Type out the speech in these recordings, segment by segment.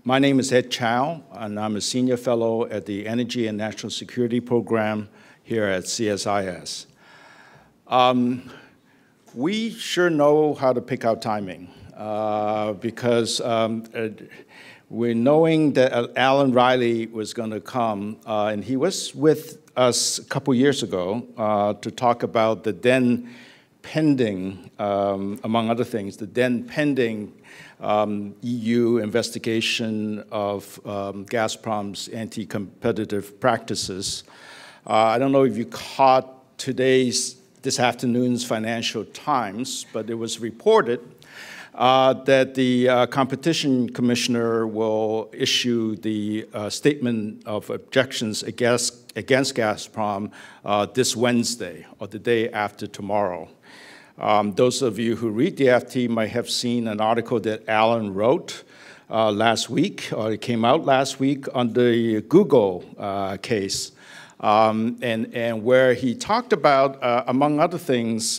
My name is Ed Chow, and I'm a senior fellow at the Energy and National Security Program here at CSIS. We sure know how to pick our timing because we're knowing that Alan Riley was going to come, and he was with us a couple years ago to talk about the then pending, among other things, the then pending EU investigation of Gazprom's anti-competitive practices. I don't know if you caught this afternoon's Financial Times, but it was reported that the competition commissioner will issue the statement of objections against Gazprom this Wednesday, or the day after tomorrow. Those of you who read the FT might have seen an article that Alan wrote last week, or it came out last week, on the Google case, and where he talked about, among other things,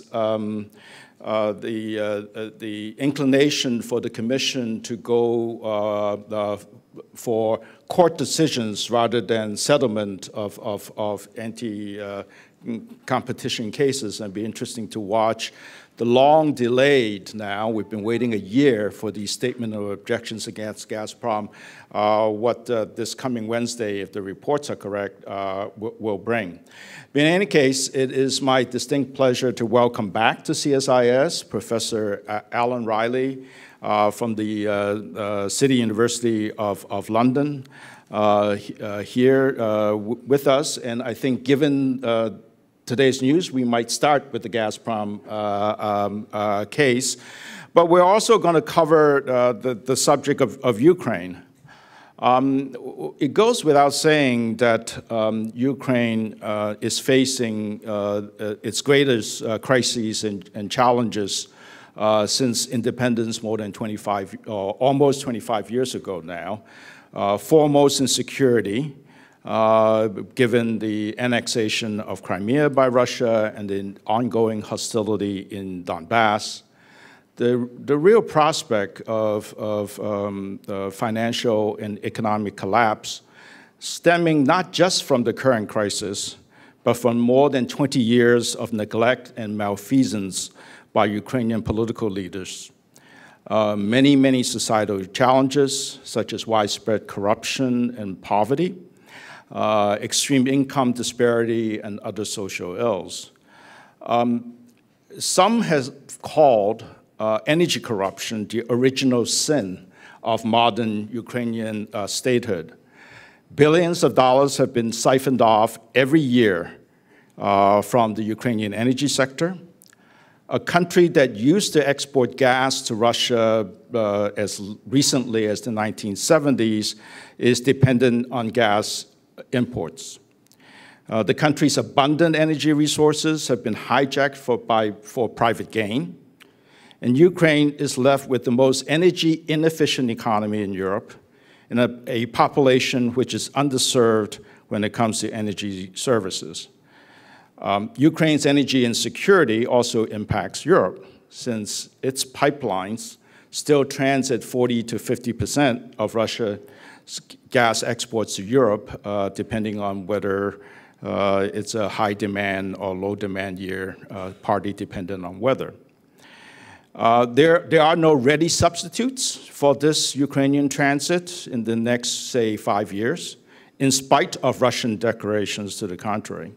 the inclination for the Commission to go for court decisions rather than settlement of anti-competition cases. And it'd be interesting to watch the long delayed now, we've been waiting a year for the statement of objections against Gazprom, what this coming Wednesday, if the reports are correct, will bring. But in any case, it is my distinct pleasure to welcome back to CSIS Professor Alan Riley from the City University of London here with us. And I think given today's news, we might start with the Gazprom case, but we're also going to cover the subject of Ukraine. It goes without saying that Ukraine is facing its greatest crises and challenges since independence more than almost 25 years ago now, foremost in security, given the annexation of Crimea by Russia and the ongoing hostility in Donbass. The real prospect of financial and economic collapse stemming not just from the current crisis, but from more than 20 years of neglect and malfeasance by Ukrainian political leaders. Many societal challenges, such as widespread corruption and poverty, extreme income disparity, and other social ills. Some have called energy corruption the original sin of modern Ukrainian statehood. Billions of dollars have been siphoned off every year from the Ukrainian energy sector. A country that used to export gas to Russia as recently as the 1970s is dependent on gas imports. The country's abundant energy resources have been hijacked for private gain, and Ukraine is left with the most energy inefficient economy in Europe and a population which is underserved when it comes to energy services. Ukraine's energy insecurity also impacts Europe, since its pipelines still transit 40 to 50% of Russia's gas exports to Europe, depending on whether it's a high demand or low demand year, partly dependent on weather. There are no ready substitutes for this Ukrainian transit in the next, say, 5 years, in spite of Russian declarations to the contrary.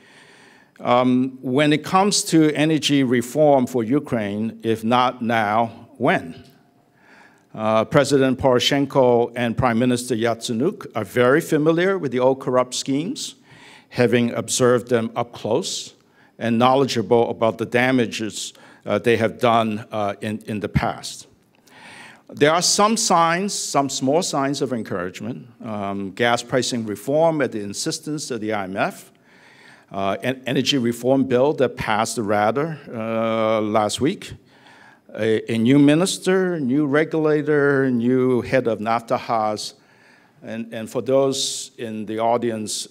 When it comes to energy reform for Ukraine, if not now, when? President Poroshenko and Prime Minister Yatsenyuk are very familiar with the old corrupt schemes, having observed them up close and knowledgeable about the damages they have done in the past. There are some signs, some small signs of encouragement. Gas pricing reform at the insistence of the IMF, an energy reform bill that passed the Rada last week, a new minister, new regulator, new head of Naftahaz, and for those in the audience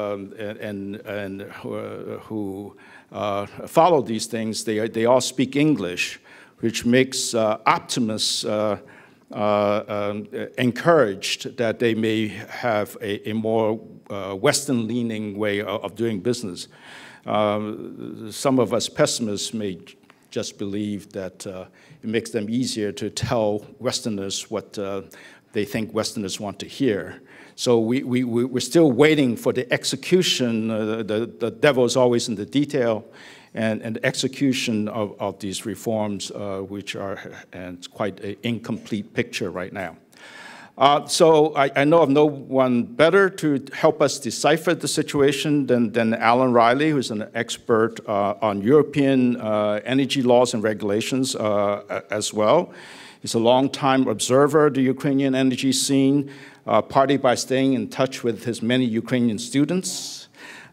who follow these things, they all speak English, which makes optimists encouraged that they may have a more Western-leaning way of doing business. Some of us pessimists may just believe that it makes them easier to tell Westerners what they think Westerners want to hear. So we're still waiting for the execution. The devil is always in the detail, and the execution of these reforms, which are and it's quite an incomplete picture right now. So I know of no one better to help us decipher the situation than Alan Riley, who's an expert on European energy laws and regulations as well. He's a long-time observer of the Ukrainian energy scene, partly by staying in touch with his many Ukrainian students.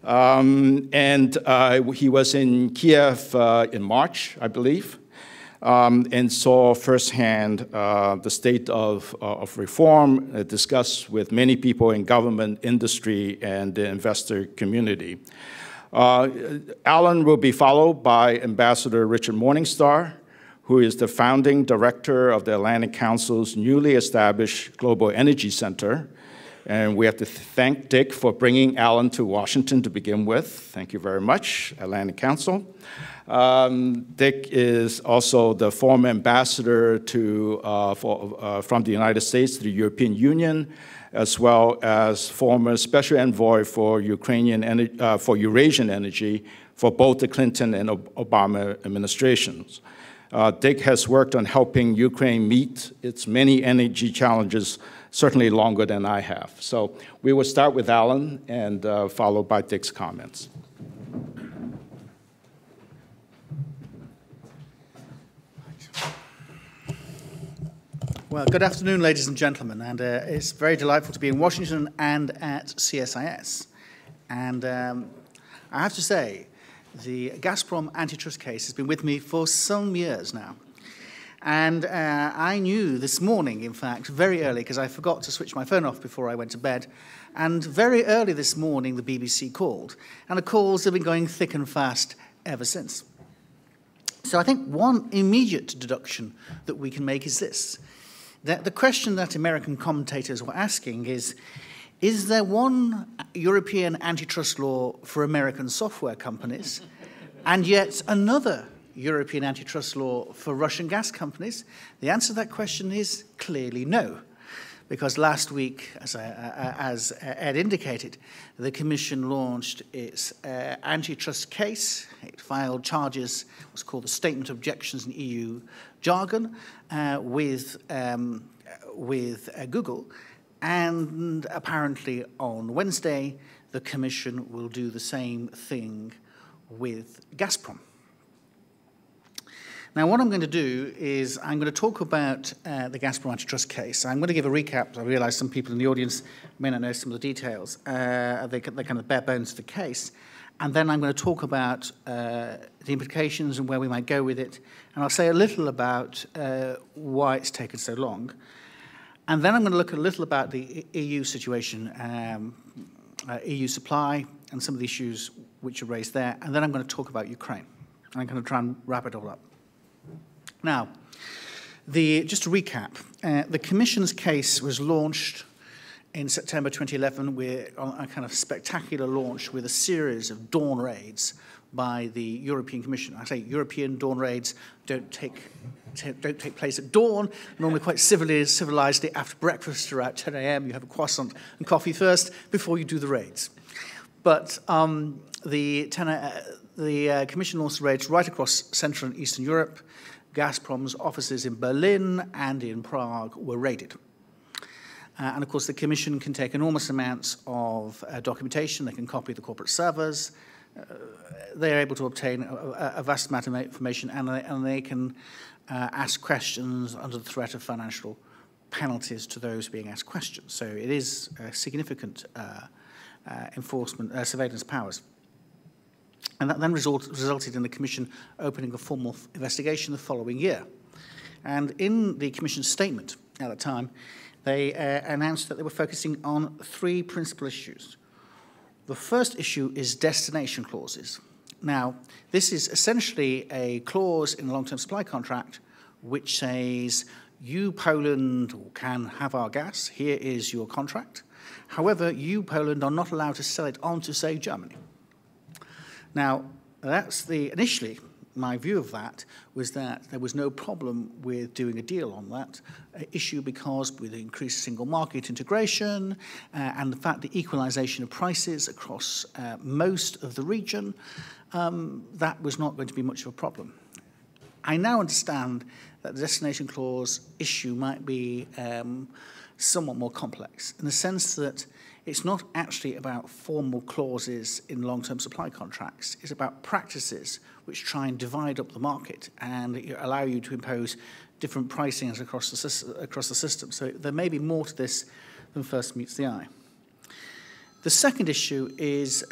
He was in Kiev in March, I believe, and saw firsthand the state of reform discussed with many people in government, industry, and the investor community. Alan will be followed by Ambassador Richard Morningstar, who is the founding director of the Atlantic Council's newly established Global Energy Center. And we have to thank Dick for bringing Alan to Washington to begin with. Thank you very much, Atlantic Council. Dick is also the former ambassador from the United States to the European Union, as well as former Special Envoy for Eurasian Energy for both the Clinton and Obama administrations. Dick has worked on helping Ukraine meet its many energy challenges, certainly longer than I have. So we will start with Alan and followed by Dick's comments. Well, good afternoon, ladies and gentlemen, and it's very delightful to be in Washington and at CSIS. And I have to say, the Gazprom antitrust case has been with me for some years now. And I knew this morning, in fact, very early, because I forgot to switch my phone off before I went to bed, and very early this morning the BBC called, and the calls have been going thick and fast ever since. So I think one immediate deduction that we can make is this, that the question that American commentators were asking is there one European antitrust law for American software companies and yet another European antitrust law for Russian gas companies? The answer to that question is clearly no, because last week, as Ed indicated, the Commission launched its antitrust case. It filed charges, what's called the Statement of Objections in EU jargon, with Google. And apparently on Wednesday, the Commission will do the same thing with Gazprom. Now, what I'm going to do is I'm going to talk about the Gazprom antitrust case. I'm going to give a recap. I realize some people in the audience may not know some of the details, the kind of bare bones of the case. And then I'm going to talk about the implications and where we might go with it. And I'll say a little about why it's taken so long. And then I'm going to look a little about the EU situation, EU supply, and some of the issues which are raised there. And then I'm going to talk about Ukraine. And I'm going to try and wrap it all up. Now, just to recap, the Commission's case was launched in September 2011 with a kind of spectacular launch with a series of dawn raids by the European Commission. I say European dawn raids don't take place at dawn, normally quite civilizedly after breakfast around 10 a.m. You have a croissant and coffee first before you do the raids. But the Commission launched raids right across Central and Eastern Europe. Gazprom's offices in Berlin and in Prague were raided. And of course, the Commission can take enormous amounts of documentation. They can copy the corporate servers. They're able to obtain a vast amount of information, and they can ask questions under the threat of financial penalties to those being asked questions. So it is significant enforcement, surveillance powers. And that then resulted in the Commission opening a formal investigation the following year. And in the Commission's statement at the time, they announced that they were focusing on three principal issues. The first issue is destination clauses. Now, this is essentially a clause in the long-term supply contract which says you, Poland, can have our gas. Here is your contract. However, you, Poland, are not allowed to sell it on to, say, Germany. Now, that's initially, my view of that was that there was no problem with doing a deal on that issue because with the increased single market integration and the fact the equalization of prices across most of the region, that was not going to be much of a problem. I now understand that the destination clause issue might be somewhat more complex in the sense that it's not actually about formal clauses in long-term supply contracts. It's about practices which try and divide up the market and allow you to impose different pricings across the system. So there may be more to this than first meets the eye. The second issue is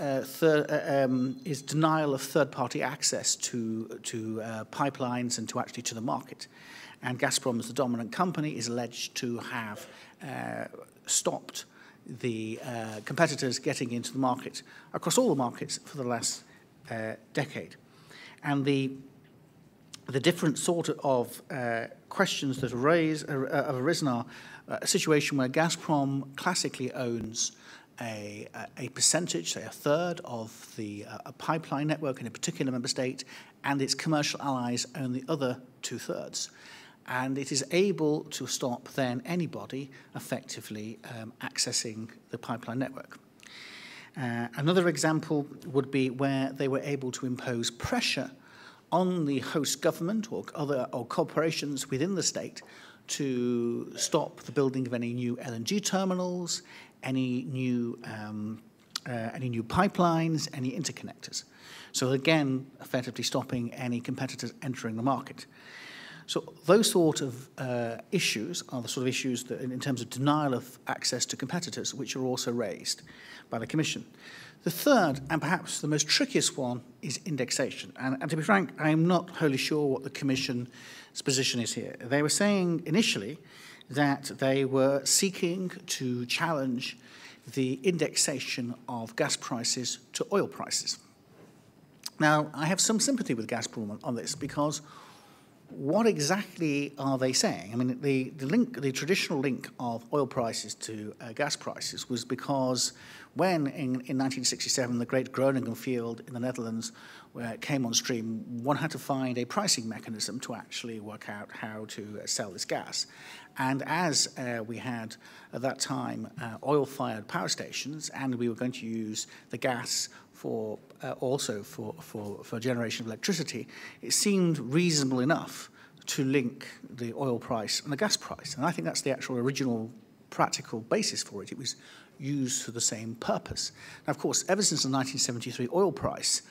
denial of third-party access to pipelines and to the market. And Gazprom, as the dominant company, is alleged to have stopped the competitors getting into the market across all the markets for the last decade. And the different sort of questions that have arisen are a situation where Gazprom classically owns a percentage, say a third of the pipeline network in a particular member state, and its commercial allies own the other two-thirds. And it is able to stop then anybody effectively accessing the pipeline network. Another example would be where they were able to impose pressure on the host government or corporations within the state to stop the building of any new LNG terminals, any new pipelines, any interconnectors. So again, effectively stopping any competitors entering the market. So those sort of issues are the sort of issues that, in terms of denial of access to competitors, which are also raised by the Commission. The third, and perhaps the most trickiest one, is indexation. And to be frank, I'm not wholly sure what the Commission's position is here. They were saying initially that they were seeking to challenge the indexation of gas prices to oil prices. Now, I have some sympathy with Gazprom on this because what exactly are they saying? I mean, the traditional link of oil prices to gas prices was because when in 1967 the great Groningen field in the Netherlands came on stream, one had to find a pricing mechanism to actually work out how to sell this gas. And as we had at that time oil-fired power stations, and we were going to use the gas also for generation of electricity, it seemed reasonable enough to link the oil price and the gas price. And I think that's the actual original practical basis for it. It was used for the same purpose. Now, of course, ever since the 1973 oil price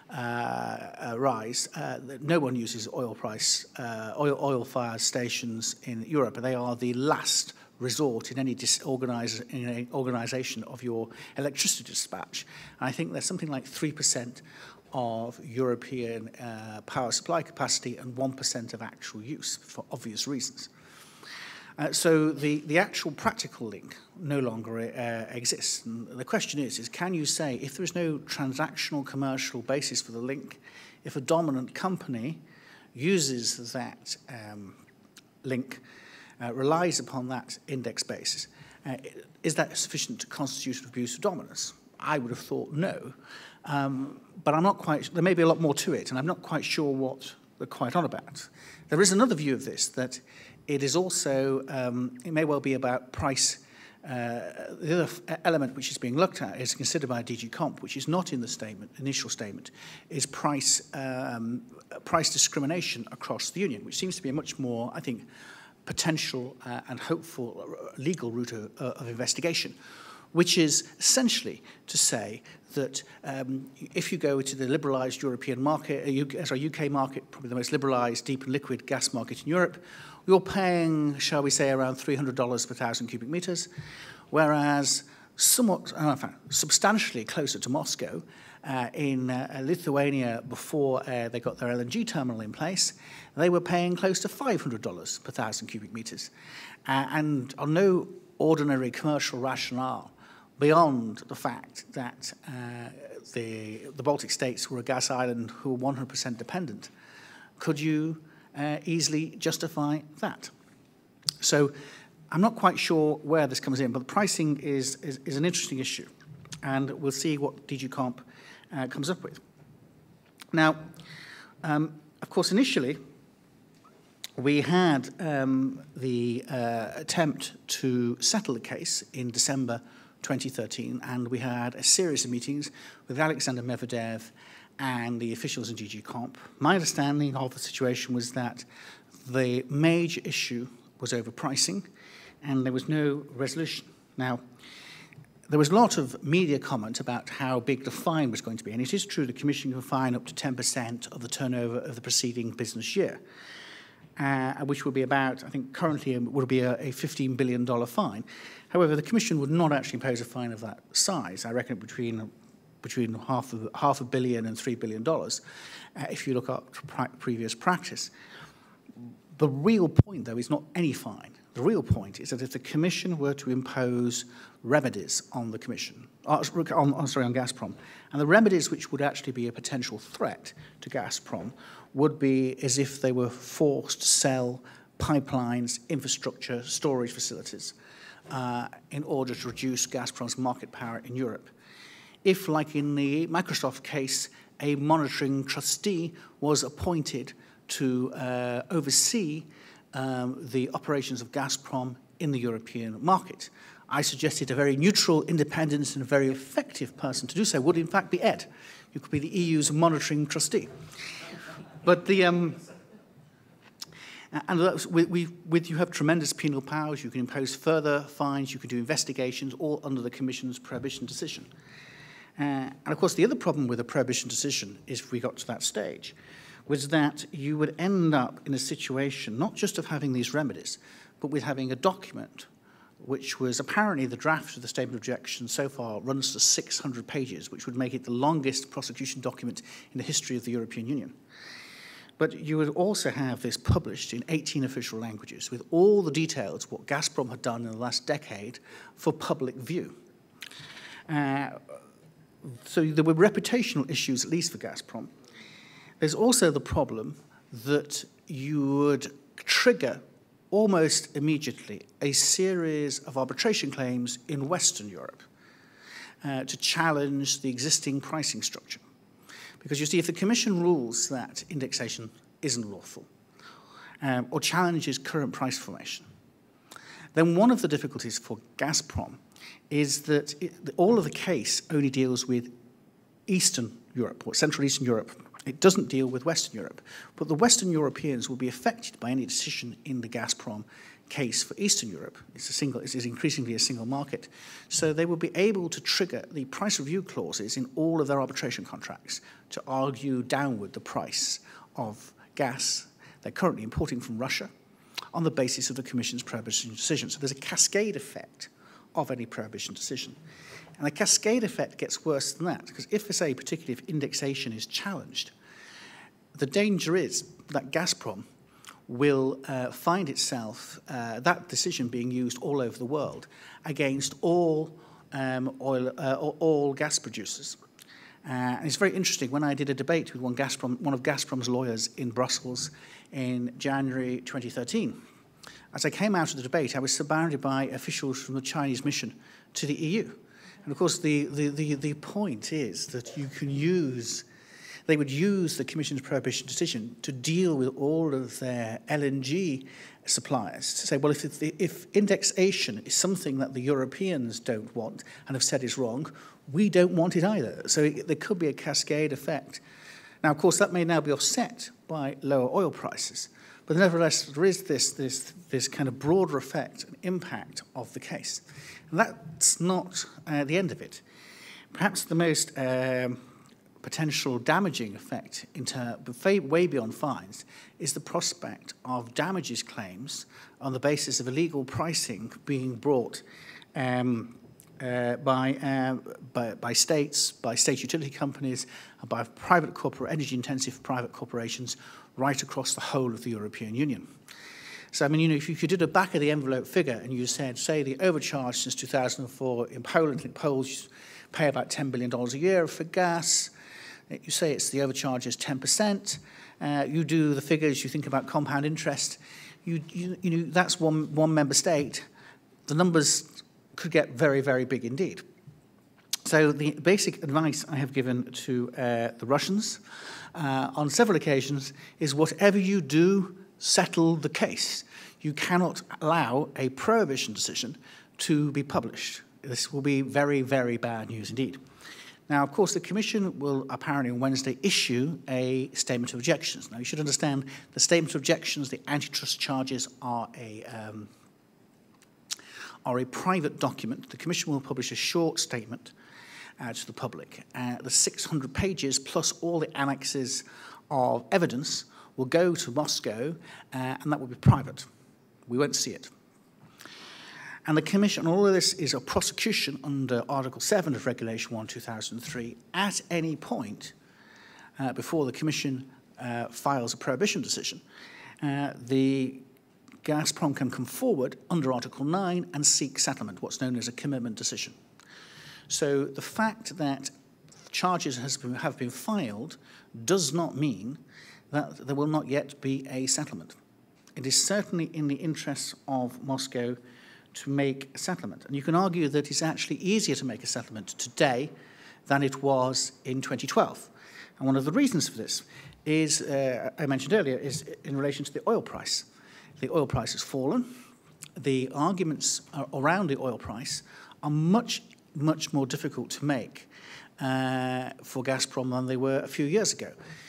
rise, no one uses oil-fired stations in Europe. They are the last resort in any organisation of your electricity dispatch. And I think there's something like 3% of European power supply capacity and 1% of actual use for obvious reasons. So the actual practical link no longer exists. And the question is can you say if there is no transactional commercial basis for the link, if a dominant company uses that link, relies upon that index basis, is that sufficient to constitute an abuse of dominance? I would have thought no. But I'm not quite, there may be a lot more to it, and I'm not quite sure what they're quite on about. There is another view of this, that it is also, it may well be about price. The other element which is being looked at is considered by DG Comp, which is not in the initial statement, is price discrimination across the Union, which seems to be a much more, I think, potential and hopeful legal route of investigation, which is essentially to say that if you go to the liberalised European market, UK market, probably the most liberalised deep and liquid gas market in Europe, you're paying, shall we say, around $300 per 1,000 cubic metres, whereas substantially closer to Moscow, in Lithuania, before they got their LNG terminal in place, they were paying close to $500 per 1,000 cubic metres. And on no ordinary commercial rationale beyond the fact that the Baltic states were a gas island who were 100% dependent, could you easily justify that? So I'm not quite sure where this comes in, but the pricing is an interesting issue, and we'll see what DG Comp comes up with. Now, of course, initially, we had the attempt to settle the case in December 2013, and we had a series of meetings with Alexander Medvedev and the officials in DG Comp. My understanding of the situation was that the major issue was overpricing, and there was no resolution. Now, there was a lot of media comment about how big the fine was going to be, and it is true the Commission can fine up to 10% of the turnover of the preceding business year, which would be about, I think currently would be a $15 billion fine. However, the Commission would not actually impose a fine of that size. I reckon between half a billion and $3 billion, if you look up previous practice. The real point, though, is not any fine. The real point is that if the Commission were to impose remedies on the Commission, on Gazprom, and the remedies which would actually be a potential threat to Gazprom would be as if they were forced to sell pipelines, infrastructure, storage facilities in order to reduce Gazprom's market power in Europe. If, like in the Microsoft case, a monitoring trustee was appointed to oversee the operations of Gazprom in the European market, I suggested a very neutral, independent, and a very effective person to do so would, in fact, be Ed. You could be the EU's monitoring trustee. But the you have tremendous penal powers. You can impose further fines. You can do investigations, all under the Commission's prohibition decision. And of course, the other problem with a prohibition decision, is if we got to that stage, was that you would end up in a situation not just of having these remedies, but with having a document which was apparently the draft of the statement of objection so far runs to 600 pages, which would make it the longest prosecution document in the history of the European Union. But you would also have this published in 18 official languages with all the details of what Gazprom had done in the last decade for public view. So there were reputational issues, at least for Gazprom. There's also the problem that you would trigger almost immediately a series of arbitration claims in Western Europe to challenge the existing pricing structure. Because you see, if the Commission rules that indexation isn't lawful or challenges current price formation, then one of the difficulties for Gazprom is that all of the case only deals with Eastern Europe, or Central Eastern Europe. It doesn't deal with Western Europe. But the Western Europeans will be affected by any decision in the Gazprom case for Eastern Europe. It is increasingly a single market. So they will be able to trigger the price review clauses in all of their arbitration contracts to argue downward the price of gas they're currently importing from Russia on the basis of the Commission's prohibition decision. So there's a cascade effect of any prohibition decision. And the cascade effect gets worse than that, because if, say, particularly if indexation is challenged, the danger is that Gazprom will find itself, that decision being used all over the world, against all all gas producers. And it's very interesting. When I did a debate with one of Gazprom's lawyers in Brussels in January 2013, as I came out of the debate, I was surrounded by officials from the Chinese mission to the EU. And of course, the point is that you can they would use the Commission's prohibition decision to deal with all of their LNG suppliers to say, well, if indexation is something that the Europeans don't want and have said is wrong, we don't want it either. So there could be a cascade effect. Now, of course, that may now be offset by lower oil prices, but nevertheless, there is this kind of broader effect and impact of the case. And that's not the end of it. Perhaps the most potential damaging effect, way beyond fines, is the prospect of damages claims on the basis of illegal pricing being brought by states, by state utility companies, and by energy-intensive private corporations right across the whole of the European Union. So, I mean, if you did a back-of-the-envelope figure and you said, say, the overcharge since 2004 in Poland, I think Poles pay about $10 billion a year for gas. You say the overcharge is 10%. You do the figures, you think about compound interest. that's one member state. The numbers could get very, very big indeed. So the basic advice I have given to the Russians on several occasions is whatever you do, settle the case. You cannot allow a prohibition decision to be published. This will be very, very bad news indeed. Now, of course, the Commission will apparently on Wednesday issue a statement of objections. Now, you should understand the statement of objections, the antitrust charges are a private document. The Commission will publish a short statement to the public. The 600 pages plus all the annexes of evidence will go to Moscow, and that will be private. We won't see it. And the Commission, all of this is a prosecution under Article 7 of Regulation 1/2003. At any point before the Commission files a prohibition decision, the Gazprom can come forward under Article 9 and seek settlement, what's known as a commitment decision. So the fact that charges have been filed does not mean that there will not yet be a settlement. It is certainly in the interests of Moscow to make a settlement. And you can argue that it's actually easier to make a settlement today than it was in 2012. And one of the reasons for this is, I mentioned earlier, is in relation to the oil price. The oil price has fallen. The arguments around the oil price are much more difficult to make for Gazprom than they were a few years ago.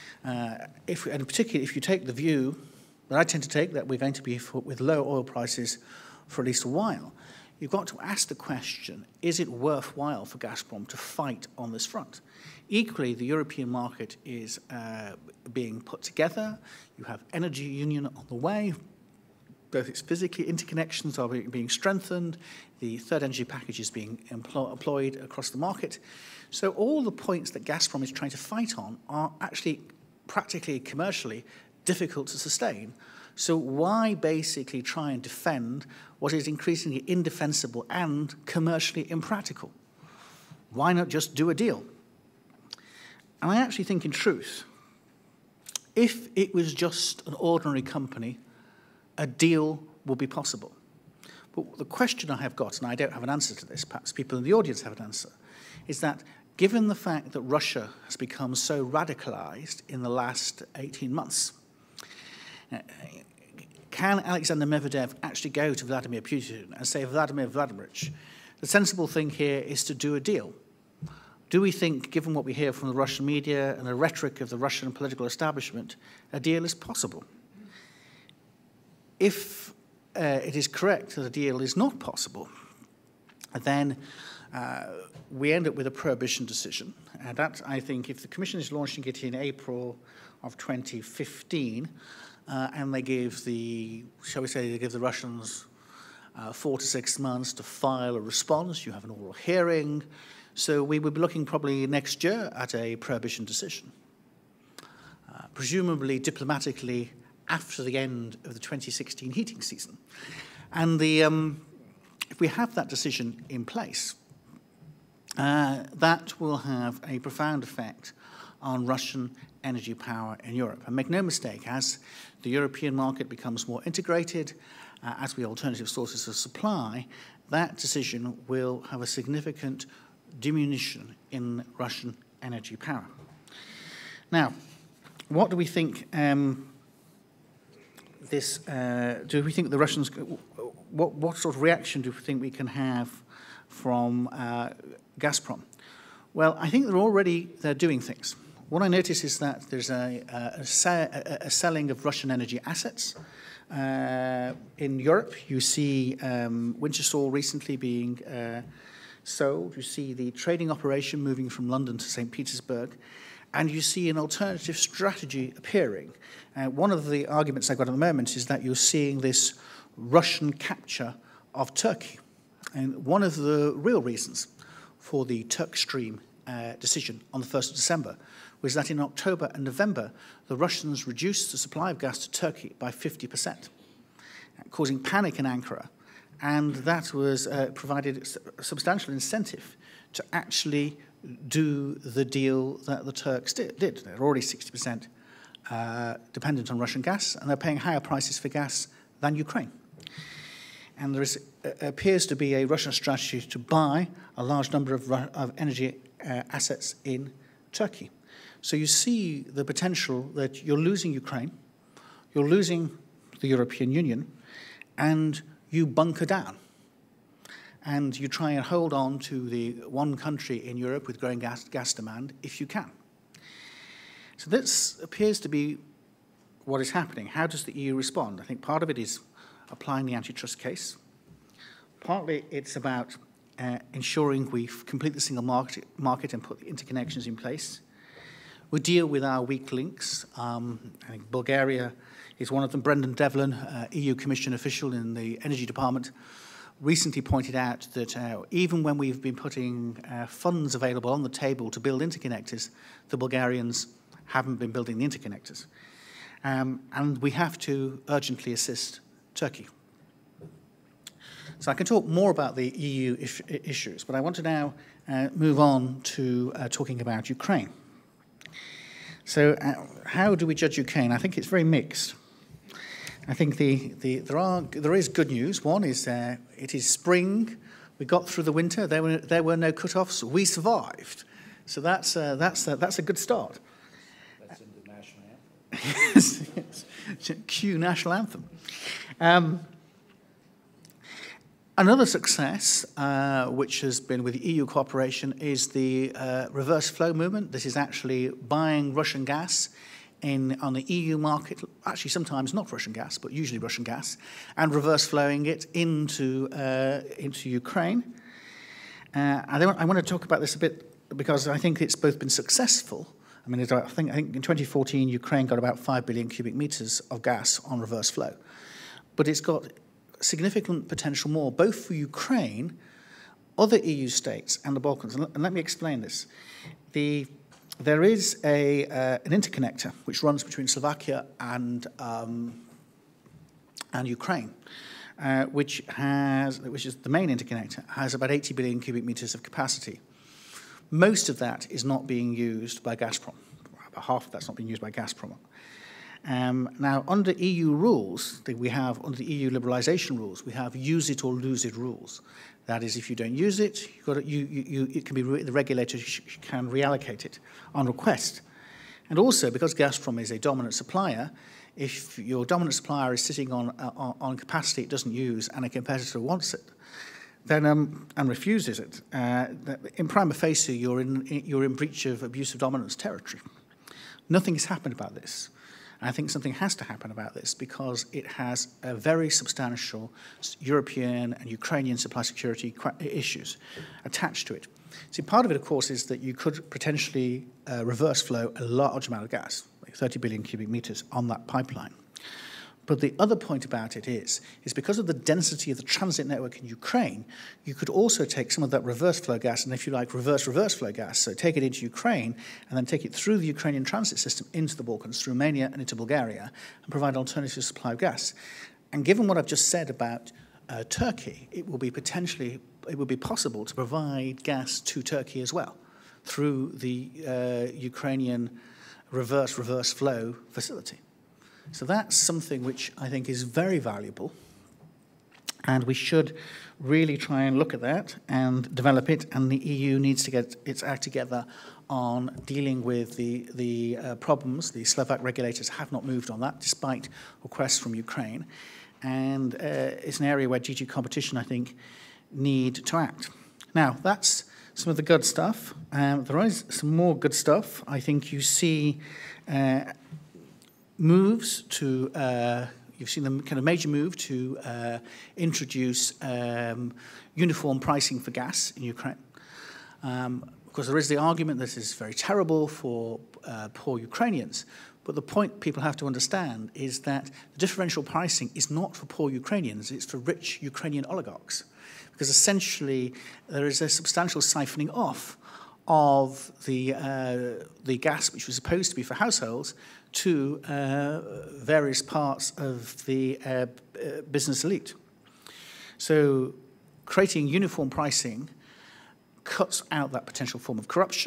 And particularly if you take the view that I tend to take, that we're going to be with low oil prices for at least a while, you've got to ask the question, is it worthwhile for Gazprom to fight on this front? Equally, the European market is being put together. You have energy union on the way. Both its physical interconnections are being strengthened. The third energy package is being employed across the market. So all the points that Gazprom is trying to fight on are actually practically commercially difficult to sustain. So why basically try and defend what is increasingly indefensible and commercially impractical? Why not just do a deal? And I actually think, in truth, if it was just an ordinary company, a deal will be possible. But the question I have got, and I don't have an answer to this, perhaps people in the audience have an answer, is that given the fact that Russia has become so radicalized in the last 18 months, can Alexander Medvedev actually go to Vladimir Putin and say, Vladimir Vladimirovich, the sensible thing here is to do a deal? Do we think, given what we hear from the Russian media and the rhetoric of the Russian political establishment, a deal is possible? If it is correct that a deal is not possible, then we end up with a prohibition decision. And that, I think, if the Commission is launching it in April of 2015, and they give the, shall we say, they give the Russians 4 to 6 months to file a response, you have an oral hearing, so we would be looking probably next year at a prohibition decision. Presumably, diplomatically, after the end of the 2016 heating season. And if we have that decision in place, that will have a profound effect on Russian energy power in Europe. And make no mistake, as the European market becomes more integrated, as we have alternative sources of supply, that decision will have a significant diminution in Russian energy power. Now, what do we think do we think the Russians, what sort of reaction do we think we can have from Gazprom? Well, I think they're doing things. What I notice is that there's a selling of Russian energy assets. In Europe, you see Wintershall recently being sold. You see the trading operation moving from London to St. Petersburg. And you see an alternative strategy appearing. One of the arguments I've got at the moment is that you're seeing this Russian capture of Turkey. And one of the real reasons for the Turk Stream decision on the 1st of December was that in October and November, the Russians reduced the supply of gas to Turkey by 50%, causing panic in Ankara. And that was provided a substantial incentive to actually do the deal that the Turks did. They're already 60% dependent on Russian gas, and they're paying higher prices for gas than Ukraine. And there appears to be a Russian strategy to buy a large number of energy assets in Turkey. So you see the potential that you're losing Ukraine, you're losing the European Union, and you bunker down. And you try and hold on to the one country in Europe with growing gas demand if you can. So this appears to be what is happening. How does the EU respond? I think part of it is applying the antitrust case. Partly it's about ensuring we complete the single market and put the interconnections in place. We deal with our weak links. I think Bulgaria is one of them. Brendan Devlin, EU Commission official in the Energy Department, recently pointed out that even when we've been putting funds available on the table to build interconnectors, the Bulgarians haven't been building the interconnectors. And we have to urgently assist Turkey. So I can talk more about the EU issues, but I want to now move on to talking about Ukraine. So how do we judge Ukraine? I think it's very mixed. I think there is good news. One is it is spring. We got through the winter. There were no cut-offs. We survived. So that's a good start. That's in the national anthem. Yes. Cue national anthem. Another success, which has been with EU cooperation, is the reverse flow movement. This is actually buying Russian gas on the EU market, actually sometimes not Russian gas, but usually Russian gas, and reverse flowing it into Ukraine. I want to talk about this a bit because I think it's both been successful. I mean, I think in 2014, Ukraine got about 5 billion cubic meters of gas on reverse flow. But it's got significant potential more, both for Ukraine, other EU states, and the Balkans. And let me explain this. There is an interconnector which runs between Slovakia and Ukraine, which is the main interconnector, has about 80 billion cubic meters of capacity. Most of that is not being used by Gazprom. About half of that's not being used by Gazprom. Now, under EU rules, under the EU liberalisation rules, we have use it or lose it rules. That is, if you don't use it, it can be the regulator can reallocate it on request. And also, because Gazprom is a dominant supplier, if your dominant supplier is sitting on capacity it doesn't use and a competitor wants it, then and refuses it, in prima facie you're in breach of abuse of dominance territory. Nothing has happened about this. I think something has to happen about this because it has a very substantial European and Ukrainian supply security issues attached to it. See, part of it, of course, is that you could potentially reverse flow a large amount of gas, like 30 billion cubic meters on that pipeline. But the other point about it is because of the density of the transit network in Ukraine, you could also take some of that reverse flow gas and, if you like, reverse flow gas. So take it into Ukraine and then take it through the Ukrainian transit system into the Balkans, through Romania and into Bulgaria, and provide an alternative supply of gas. And given what I've just said about Turkey, it will be possible to provide gas to Turkey as well through the Ukrainian reverse flow facility. So that's something which I think is very valuable, and we should really try and look at that and develop it, and the EU needs to get its act together on dealing with the problems. The Slovak regulators have not moved on that, despite requests from Ukraine, and it's an area where DG Competition, I think, need to act. Now, that's some of the good stuff. There is some more good stuff. I think you see moves to, you've seen the kind of major move to introduce uniform pricing for gas in Ukraine. Of course, there is the argument that this is very terrible for poor Ukrainians, but the point people have to understand is that the differential pricing is not for poor Ukrainians, it's for rich Ukrainian oligarchs, because essentially there is a substantial siphoning off of the gas which was supposed to be for households to various parts of the business elite. So creating uniform pricing cuts out that potential form of corruption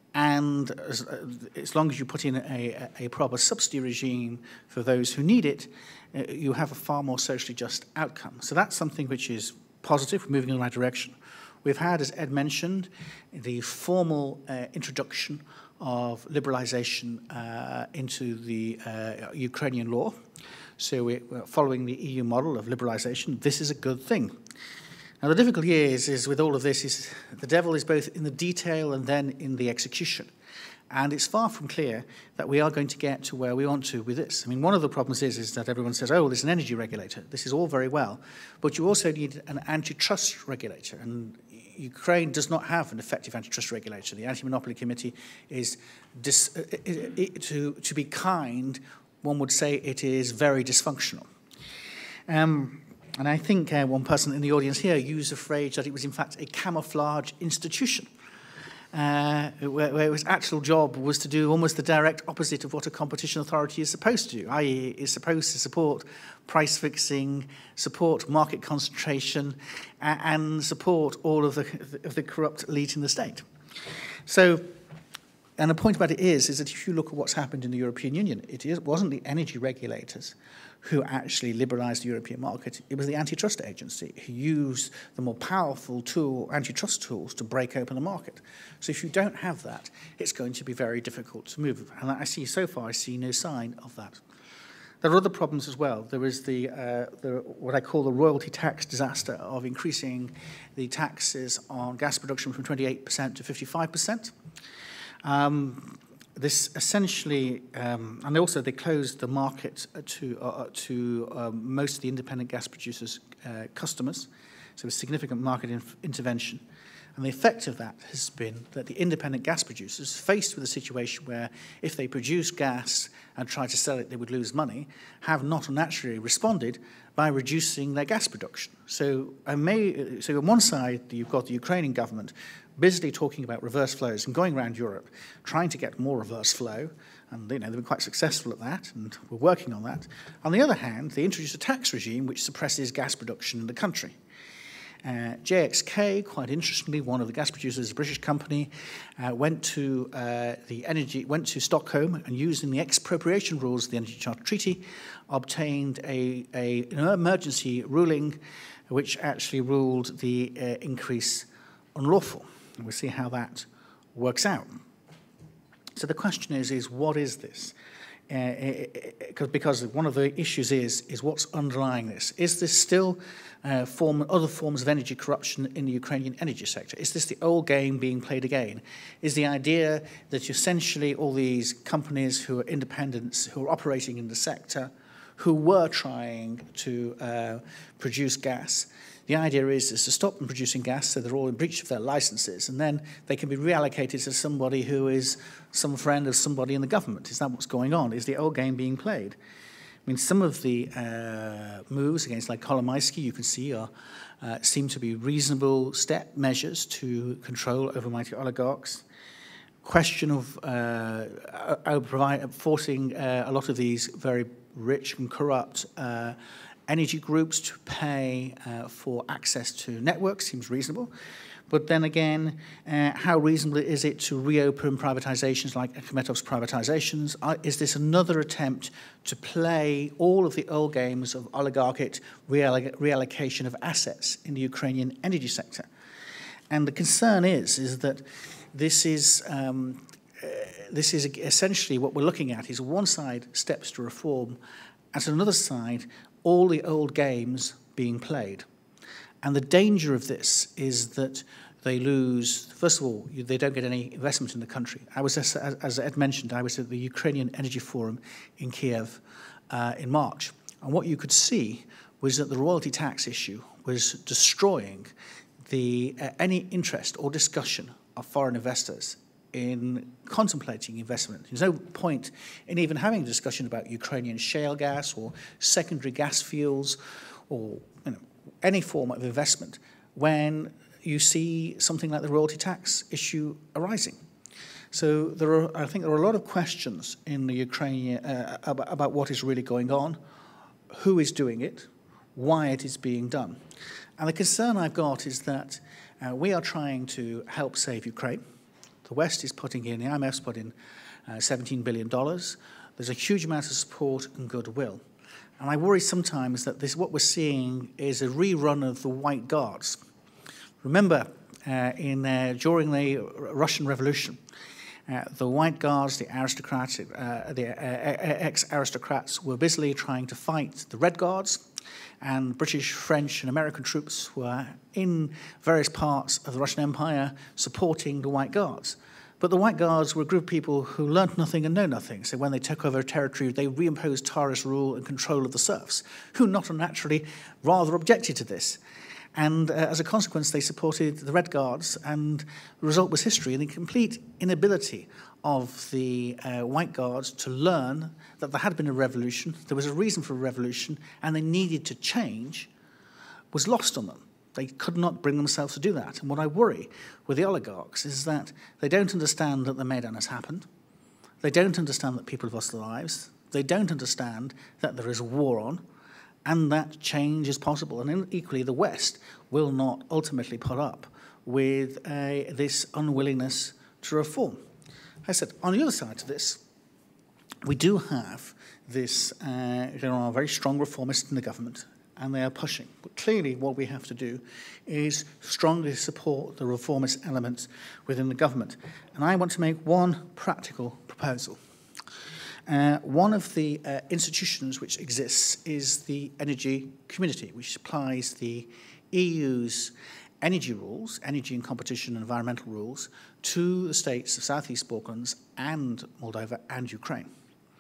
and as long as you put in a proper subsidy regime for those who need it, you have a far more socially just outcome. So that's something which is positive, we're moving in the right direction. We've had, as Ed mentioned, the formal introduction of liberalisation into the Ukrainian law. So we're following the EU model of liberalisation. This is a good thing. Now, the difficulty is with all of this is the devil is both in the detail and then in the execution. And it's far from clear that we are going to get to where we want to with this. I mean, one of the problems is that everyone says, oh, there's an energy regulator. This is all very well. But you also need an antitrust regulator. And Ukraine does not have an effective antitrust regulator. The Anti-Monopoly Committee is, to be kind, one would say it is very dysfunctional. And I think one person in the audience here used the phrase that it was, in fact, a camouflage institution, where its actual job was to do almost the direct opposite of what a competition authority is supposed to do, i.e. is supposed to support price fixing, support market concentration, and support all of the corrupt elite in the state. So, and the point about it is that if you look at what's happened in the European Union, it wasn't the energy regulators who actually liberalised the European market. It was the antitrust agency who used the more powerful tool, antitrust tools, to break open the market. So if you don't have that, it's going to be very difficult to move. And I see, so far, I see no sign of that. There are other problems as well. There is the what I call the royalty tax disaster of increasing the taxes on gas production from 28% to 55%. This essentially, and also they closed the market to most of the independent gas producers' customers, so a significant market intervention. And the effect of that has been that the independent gas producers, faced with a situation where if they produce gas and try to sell it, they would lose money, have not naturally responded by reducing their gas production. So on one side, you've got the Ukrainian government busily talking about reverse flows and going around Europe, trying to get more reverse flow, and they've been quite successful at that, and we're working on that. On the other hand, they introduced a tax regime which suppresses gas production in the country. JXK, quite interestingly, one of the gas producers, a British company, went to Stockholm and, using the expropriation rules of the Energy Charter Treaty, obtained an emergency ruling which actually ruled the increase unlawful. And we'll see how that works out. So the question is what is this? Because one of the issues is what's underlying this. Is this still other forms of energy corruption in the Ukrainian energy sector? Is this the old game being played again? Is the idea that essentially all these companies who are independents, who are operating in the sector, who were trying to produce gas, the idea is to stop them producing gas so they're all in breach of their licenses, and then they can be reallocated to somebody who is some friend of somebody in the government. Is that what's going on? Is the old game being played? I mean, some of the moves against, like Kolomaisky, you can see, seem to be reasonable step measures to control overmighty oligarchs. Question of forcing a lot of these very rich and corrupt energy groups to pay for access to networks seems reasonable. But then again, how reasonable is it to reopen privatizations like Akhmetov's privatizations? Is this another attempt to play all of the old games of oligarchic reallocation of assets in the Ukrainian energy sector? And the concern is that this is essentially what we're looking at is one side steps to reform, and on another side, all the old games being played. And the danger of this is that they lose, first of all, they don't get any investment in the country. As Ed mentioned, I was at the Ukrainian Energy Forum in Kiev in March. And what you could see was that the royalty tax issue was destroying any interest or discussion of foreign investors in contemplating investment. There's no point in even having a discussion about Ukrainian shale gas or secondary gas fields or any form of investment when you see something like the royalty tax issue arising. So I think there are a lot of questions in the Ukraine about what is really going on, who is doing it, why it is being done. And the concern I've got is that we are trying to help save Ukraine. The West is putting in, the IMF's put in $17 billion. There's a huge amount of support and goodwill. And I worry sometimes that what we're seeing is a rerun of the White Guards. Remember, during the Russian Revolution, the White Guards, the aristocrats, the ex-aristocrats were busily trying to fight the Red Guards, and British, French, and American troops were in various parts of the Russian Empire supporting the White Guards. But the White Guards were a group of people who learnt nothing and know nothing. So when they took over a territory, they reimposed Tsarist rule and control of the serfs, who not unnaturally rather objected to this. And as a consequence, they supported the Red Guards, and the result was history, and the complete inability of the White Guards to learn that there had been a revolution, there was a reason for a revolution, and they needed to change, was lost on them. They could not bring themselves to do that. And what I worry with the oligarchs is that they don't understand that the Maidan has happened. They don't understand that people have lost their lives. They don't understand that there is a war on, and that change is possible. And equally, the West will not ultimately put up with this unwillingness to reform. I said, on the other side to this, we do have this, there are very strong reformists in the government, and they are pushing. But clearly what we have to do is strongly support the reformist elements within the government. And I want to make one practical proposal. One of the institutions which exists is the energy community, which applies the EU's energy rules, energy and competition and environmental rules, to the states of Southeast Balkans and Moldova and Ukraine.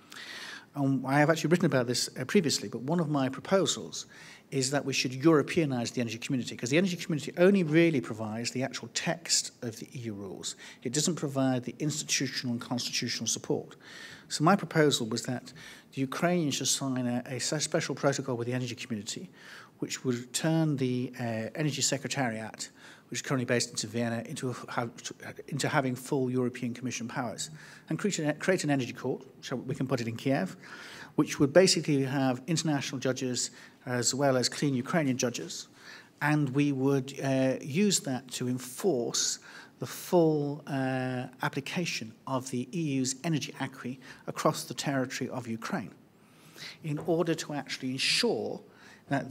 I have actually written about this previously, but one of my proposals is that we should Europeanize the energy community, because the energy community only really provides the actual text of the EU rules. It doesn't provide the institutional and constitutional support. So my proposal was that the Ukrainians should sign a special protocol with the energy community, which would turn the Energy Secretariat, which is currently based in Vienna, into having full European Commission powers, and create an energy court, so we can put it in Kiev, which would basically have international judges as well as clean Ukrainian judges, and we would use that to enforce the full application of the EU's energy acquis across the territory of Ukraine, in order to actually ensure that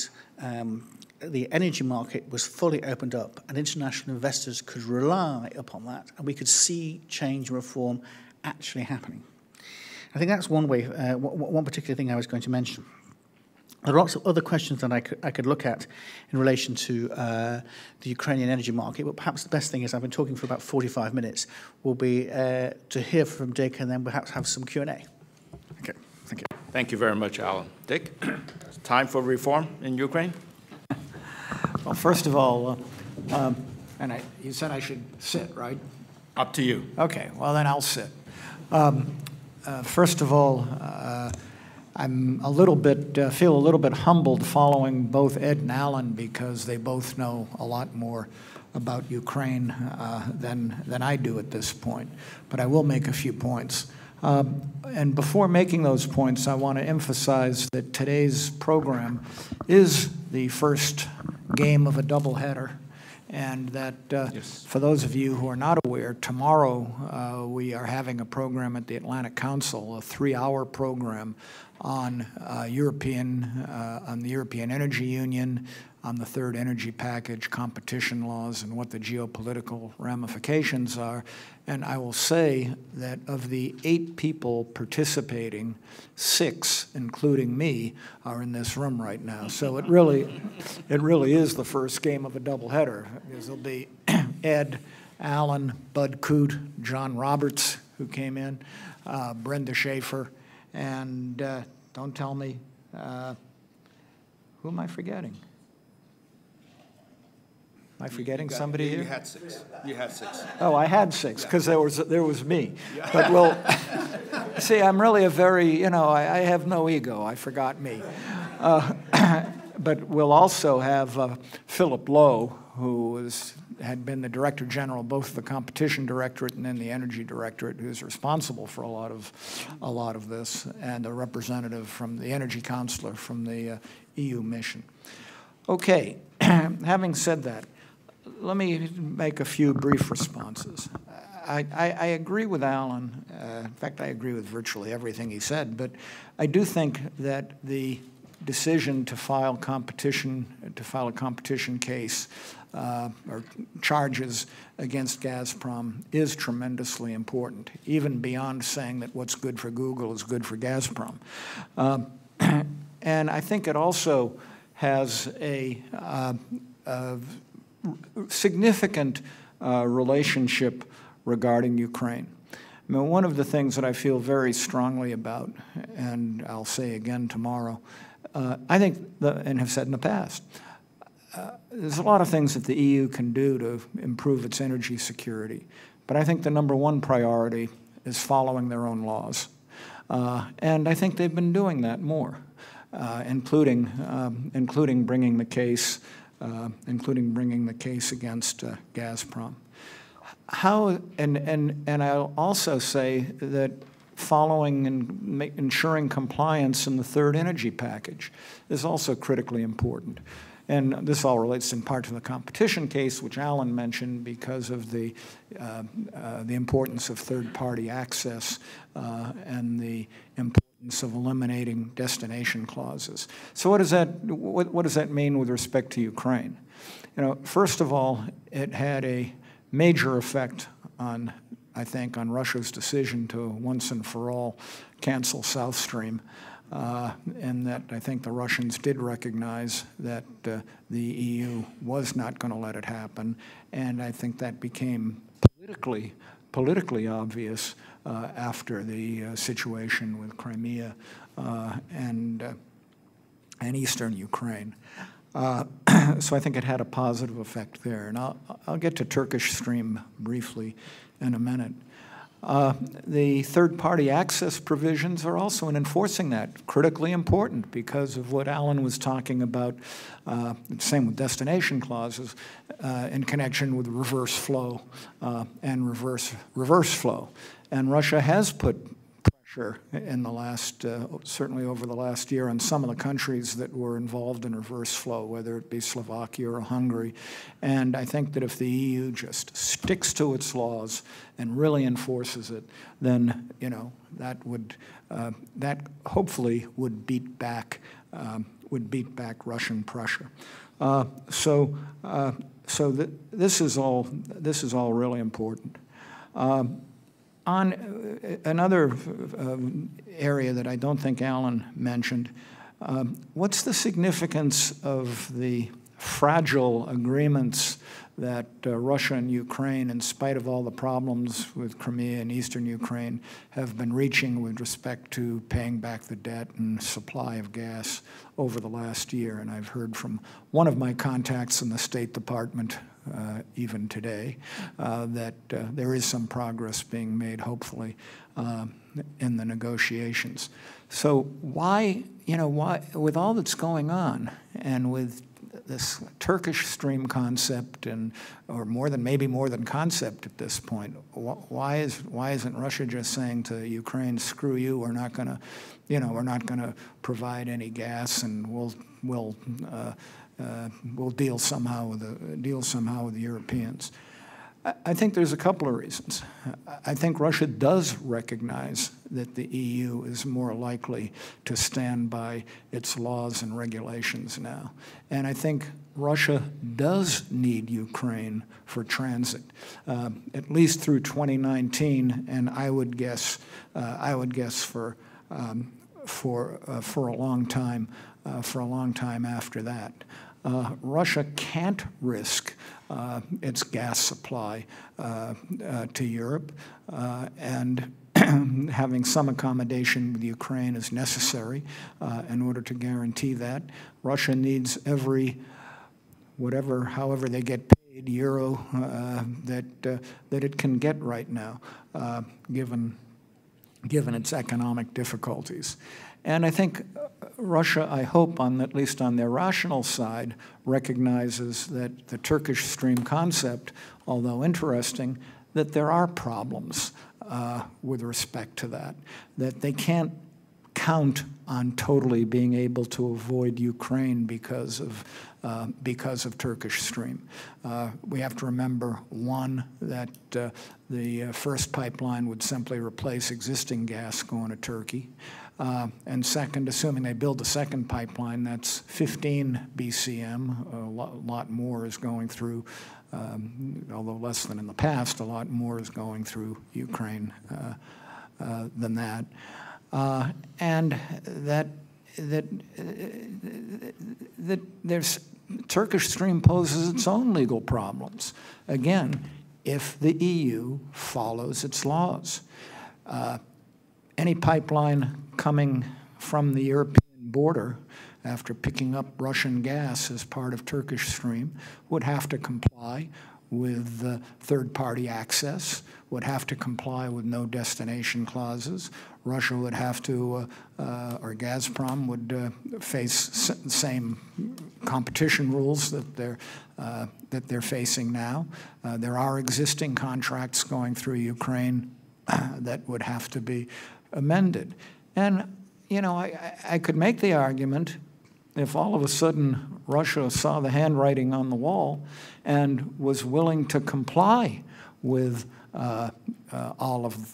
the energy market was fully opened up and international investors could rely upon that, and we could see change and reform actually happening. I think that's one way, one particular thing I was going to mention. There are lots of other questions that I could look at in relation to the Ukrainian energy market, but perhaps the best thing is, I've been talking for about 45 minutes, will be to hear from Dick and then perhaps have some Q&A. Okay, thank you. Thank you very much, Alan. Dick, time for reform in Ukraine? Well, first of all, you said I should sit, right? Up to you. Okay, well then I'll sit. First of all, I'm a little bit, feel a little bit humbled following both Ed and Alan, because they both know a lot more about Ukraine than I do at this point. But I will make a few points. And before making those points, I want to emphasize that today's program is the first game of a doubleheader, and that yes. For those of you who are not aware, tomorrow we are having a program at the Atlantic Council, a 3-hour program on the European Energy Union, on the third energy package, competition laws, and what the geopolitical ramifications are. And I will say that of the 8 people participating, 6, including me, are in this room right now. So it really is the first game of a doubleheader. There'll be Ed, Alan, Bud Coote, John Roberts, who came in, Brenda Schaefer, and don't tell me, who am I forgetting? Am I forgetting somebody here? You had 6. You had 6. Oh, I had 6, because there was me. But we'll see, I'm really a very, I have no ego. I forgot me. But we'll also have Philip Lowe, who had been the Director General, both the Competition Directorate and then the Energy Directorate, who's responsible for a lot of this, and a representative from the Energy Counselor from the EU mission. Okay, having said that, let me make a few brief responses. I agree with Alan. In fact, I agree with virtually everything he said. But I do think that the decision to file a competition case or charges against Gazprom is tremendously important, even beyond saying that what's good for Google is good for Gazprom. And I think it also has a significant relationship regarding Ukraine. I mean, one of the things that I feel very strongly about, and I'll say again tomorrow, I think, and have said in the past, there's a lot of things that the EU can do to improve its energy security, but I think the #1 priority is following their own laws. And I think they've been doing that more, including bringing the case against Gazprom. And I'll also say that following and ensuring compliance in the third energy package is also critically important. And this all relates in part to the competition case, which Alan mentioned, because of the importance of third-party access and the importance of eliminating destination clauses. So what does that mean with respect to Ukraine? You know, first of all, it had a major effect on, I think, on Russia's decision to once and for all cancel South Stream. And that I think the Russians did recognize that the EU was not going to let it happen, and I think that became politically obvious after the situation with Crimea and eastern Ukraine. So I think it had a positive effect there, and I'll get to Turkish Stream briefly in a minute. The third-party access provisions are also in enforcing that critically important because of what Alan was talking about, same with destination clauses, in connection with reverse flow and reverse flow. And Russia has put pressure in the last, certainly over the last year, on some of the countries that were involved in reverse flow, whether it be Slovakia or Hungary. And I think that if the EU just sticks to its laws and really enforces it, then, you know, that hopefully would beat back Russian pressure. This is all really important. On another area that I don't think Alan mentioned, what's the significance of the fragile agreements that Russia and Ukraine, in spite of all the problems with Crimea and eastern Ukraine, have been reaching with respect to paying back the debt and supply of gas over the last year? And I've heard from one of my contacts in the State Department even today, that there is some progress being made, hopefully, in the negotiations. So why, with all that's going on, and with this Turkish Stream concept, or maybe more than concept at this point, why isn't Russia just saying to Ukraine, "Screw you, we're not going to provide any gas, and we'll deal somehow with the Europeans"? I think there's a couple of reasons. I think Russia does recognize that the EU is more likely to stand by its laws and regulations now. And I think Russia does need Ukraine for transit, at least through 2019, and I would guess for a long time after that. Russia can't risk its gas supply to Europe, and having some accommodation with Ukraine is necessary in order to guarantee that. Russia needs however they get paid, euro that it can get right now, given its economic difficulties. And I think Russia, I hope, at least on their rational side, recognizes that the Turkish Stream concept, although interesting, that there are problems with respect to that they can't count on totally being able to avoid Ukraine because of because of Turkish Stream. We have to remember, one, that the first pipeline would simply replace existing gas going to Turkey. And second, assuming they build a second pipeline, that's 15 BCM. A lot more is going through, although less than in the past, a lot more is going through Ukraine than that. And that there's Turkish Stream poses its own legal problems. Again, if the EU follows its laws. Any pipeline coming from the European border after picking up Russian gas as part of Turkish Stream would have to comply with third-party access, would have to comply with no destination clauses. Russia would have to, or Gazprom would face the same competition rules that they're facing now. There are existing contracts going through Ukraine that would have to be amended. And, you know, I could make the argument if all of a sudden Russia saw the handwriting on the wall and was willing to comply with all of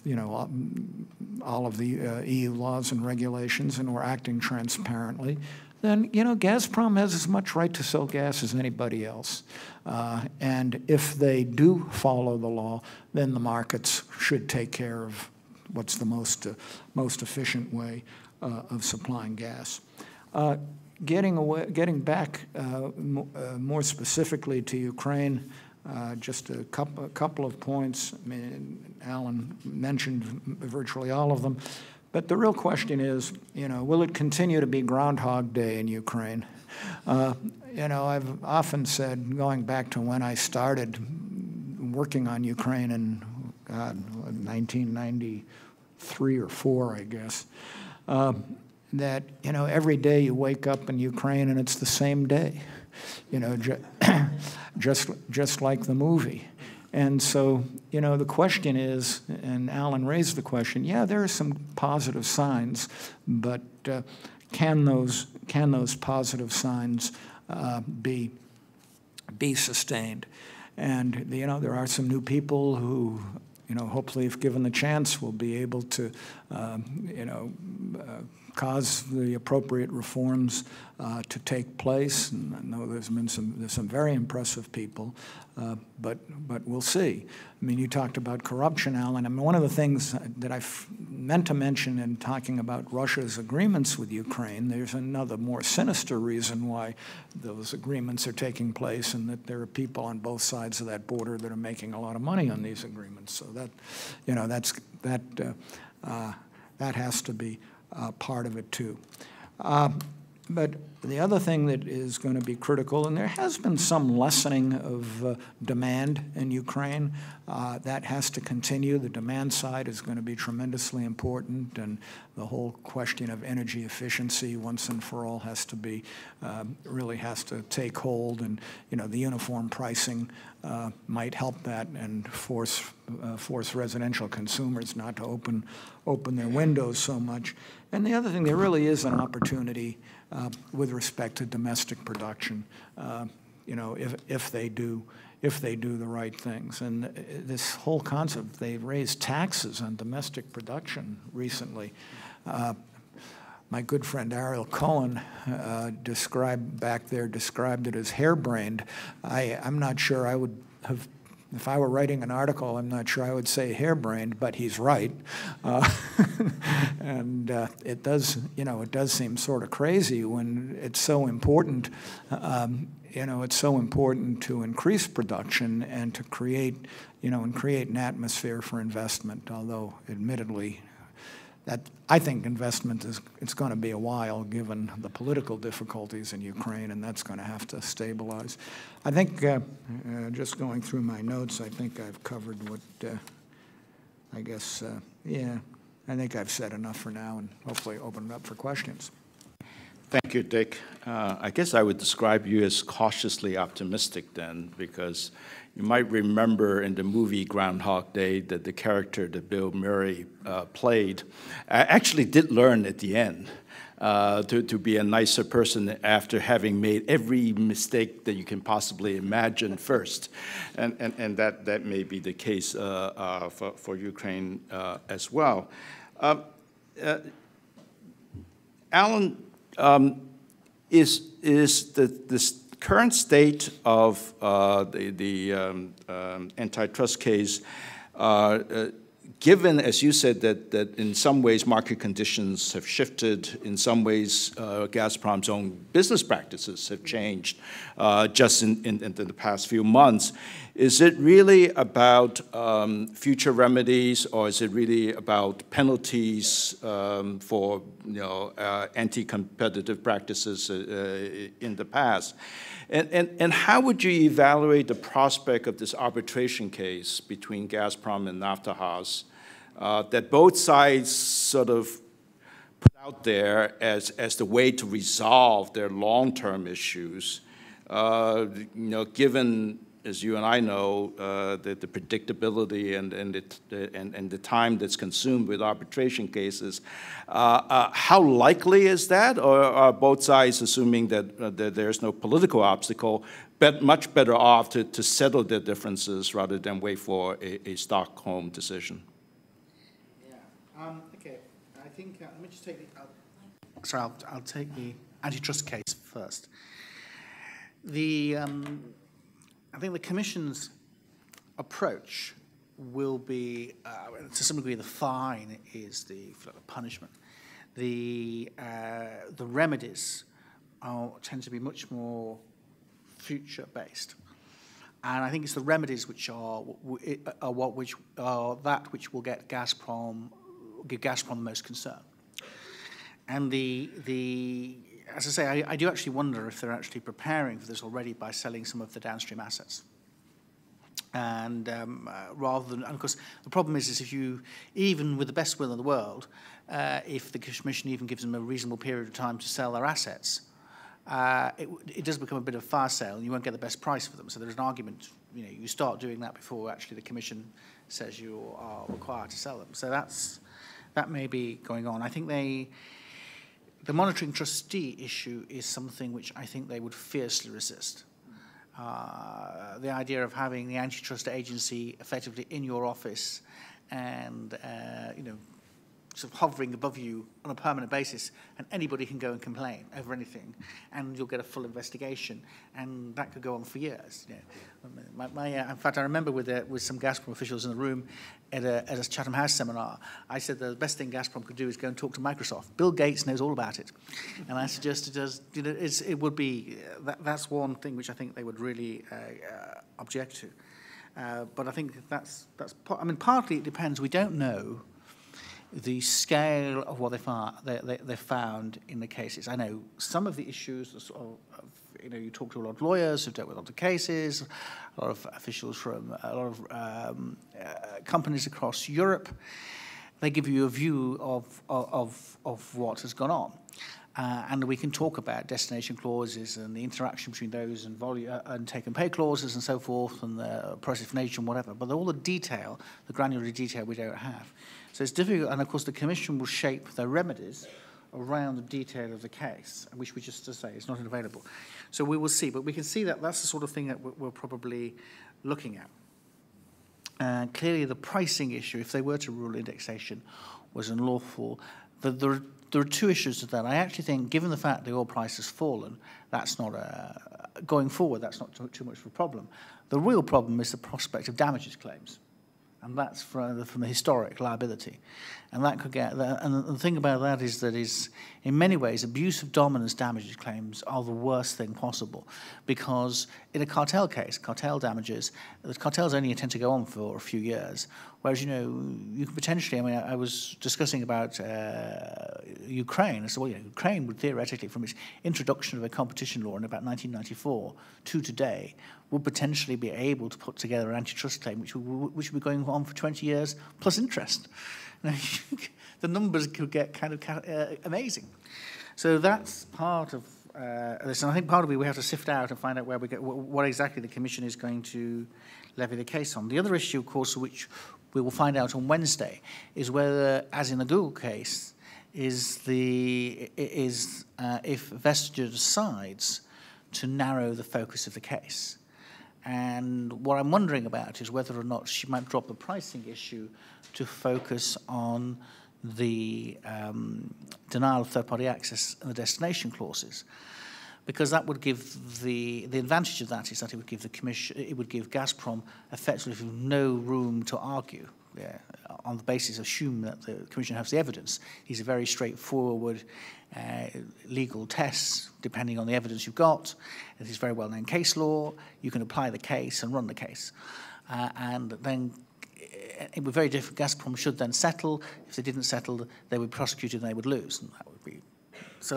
the EU laws and regulations and were acting transparently, then, you know, Gazprom has as much right to sell gas as anybody else. And if they do follow the law, then the markets should take care of what's the most efficient way of supplying gas. Getting back more specifically to Ukraine, just a couple of points. I mean, Alan mentioned virtually all of them. But the real question is, you know, will it continue to be Groundhog Day in Ukraine? You know, I've often said, going back to when I started working on Ukraine in, God, 1993 or 4, I guess, that, you know, every day you wake up in Ukraine and it's the same day, you know, just like the movie. And so, you know, the question is, and Alan raised the question, yeah, there are some positive signs, but can those positive signs be sustained? And, you know, there are some new people who, you know, hopefully if given the chance will be able to, you know, cause the appropriate reforms to take place. And I know there's some very impressive people, but we'll see. I mean, you talked about corruption, Alan. I mean, one of the things that I meant to mention in talking about Russia's agreements with Ukraine, there's another more sinister reason why those agreements are taking place, and that there are people on both sides of that border that are making a lot of money on these agreements. So that, you know, that has to be part of it too. But the other thing that is going to be critical, and there has been some lessening of demand in Ukraine, that has to continue. The demand side is going to be tremendously important, and the whole question of energy efficiency once and for all has to be, really has to take hold, and, you know, the uniform pricing might help that and force residential consumers not to open their windows so much. And the other thing, there really is an opportunity with respect to domestic production, you know, if they do the right things. And this whole concept, they've raised taxes on domestic production recently. My good friend Ariel Cohen described it as harebrained. I'm not sure I would have, if I were writing an article, I'm not sure I would say harebrained, but he's right. And it does, you know, it does seem sort of crazy when it's so important, you know, it's so important to increase production and to create, you know, and create an atmosphere for investment, although admittedly, that I think investment it's going to be a while given the political difficulties in Ukraine, and that's going to have to stabilize. I think, just going through my notes, I think I've covered what, I guess, yeah, I think I've said enough for now, and hopefully open it up for questions. Thank you, Dick. I guess I would describe you as cautiously optimistic then, because you might remember in the movie Groundhog Day that the character that Bill Murray played actually did learn at the end to be a nicer person after having made every mistake that you can possibly imagine first. And that may be the case for Ukraine as well. Alan, is the current state of the antitrust case, given, as you said, that in some ways market conditions have shifted, in some ways Gazprom's own business practices have changed just in the past few months, is it really about future remedies, or is it really about penalties for anti-competitive practices in the past? And how would you evaluate the prospect of this arbitration case between Gazprom and Naftahaz that both sides sort of put out there as the way to resolve their long-term issues, given, as you and I know, the predictability and the time that's consumed with arbitration cases? How likely is that, or are both sides assuming that there's no political obstacle, but much better off to settle their differences rather than wait for a Stockholm decision? Yeah. Okay. I think let me just take the. I'll take the antitrust case first. I think the Commission's approach will be, to some degree, the fine is the punishment. The remedies tend to be much more future-based, and I think it's the remedies which are that which will give Gazprom the most concern. And as I say, I do actually wonder if they're actually preparing for this already by selling some of the downstream assets. And rather than, and of course, the problem is if you, even with the best will in the world, if the Commission even gives them a reasonable period of time to sell their assets, it does become a bit of a fire sale, and you won't get the best price for them. So there's an argument, you start doing that before actually the Commission says you are required to sell them. So that may be going on. I think the monitoring trustee issue is something which I think they would fiercely resist. The idea of having the antitrust agency effectively in your office and, sort of hovering above you on a permanent basis, and anybody can go and complain over anything, and you'll get a full investigation, and that could go on for years. In fact, I remember with some Gazprom officials in the room at a Chatham House seminar, I said the best thing Gazprom could do is go and talk to Microsoft. Bill Gates knows all about it, and I suggested it would be that's one thing which I think they would really object to. But I think partly it depends. We don't know the scale of what they found in the cases. I know some of the issues you talk to a lot of lawyers who've dealt with a lot of cases, a lot of officials from a lot of companies across Europe. They give you a view of what has gone on. And we can talk about destination clauses and the interaction between those and take and pay clauses and so forth, and the process of nature and whatever. But all the detail, the granular detail, we don't have. So it's difficult, and of course the Commission will shape their remedies around the detail of the case, which we just to say is not available. So we will see, but we can see that that's the sort of thing that we're probably looking at. Clearly the pricing issue, if they were to rule indexation, was unlawful. There are two issues to that. I actually think, given the fact the oil price has fallen, that's not going forward, that's not too much of a problem. The real problem is the prospect of damages claims. And that's from the historic liability. And that could get, and the thing about that is in many ways, abuse of dominance damages claims are the worst thing possible, because in a cartel case, cartel damages, the cartels only tend to go on for a few years, whereas, you can potentially, I was discussing about Ukraine, so Ukraine would theoretically, from its introduction of a competition law in about 1994 to today, would potentially be able to put together an antitrust claim which would be going on for 20 years plus interest. The numbers could get kind of amazing. So that's part of this, and I think part of it we have to sift out and find out where we get what exactly the Commission is going to levy the case on. The other issue, of course, which we will find out on Wednesday, is whether, as in the Google case, is if Vestager decides to narrow the focus of the case. And what I'm wondering about is whether or not she might drop the pricing issue to focus on the denial of third-party access and the destination clauses, because that would give the advantage of that is that it would give the Commission, it would give Gazprom effectively no room to argue. On the basis, assume that the Commission has the evidence. These are very straightforward legal tests, depending on the evidence you've got. It is very well-known case law. You can apply the case and run the case. And then it would be very different. Gazprom should then settle. If they didn't settle, they would be prosecuted and they would lose. And that would be, so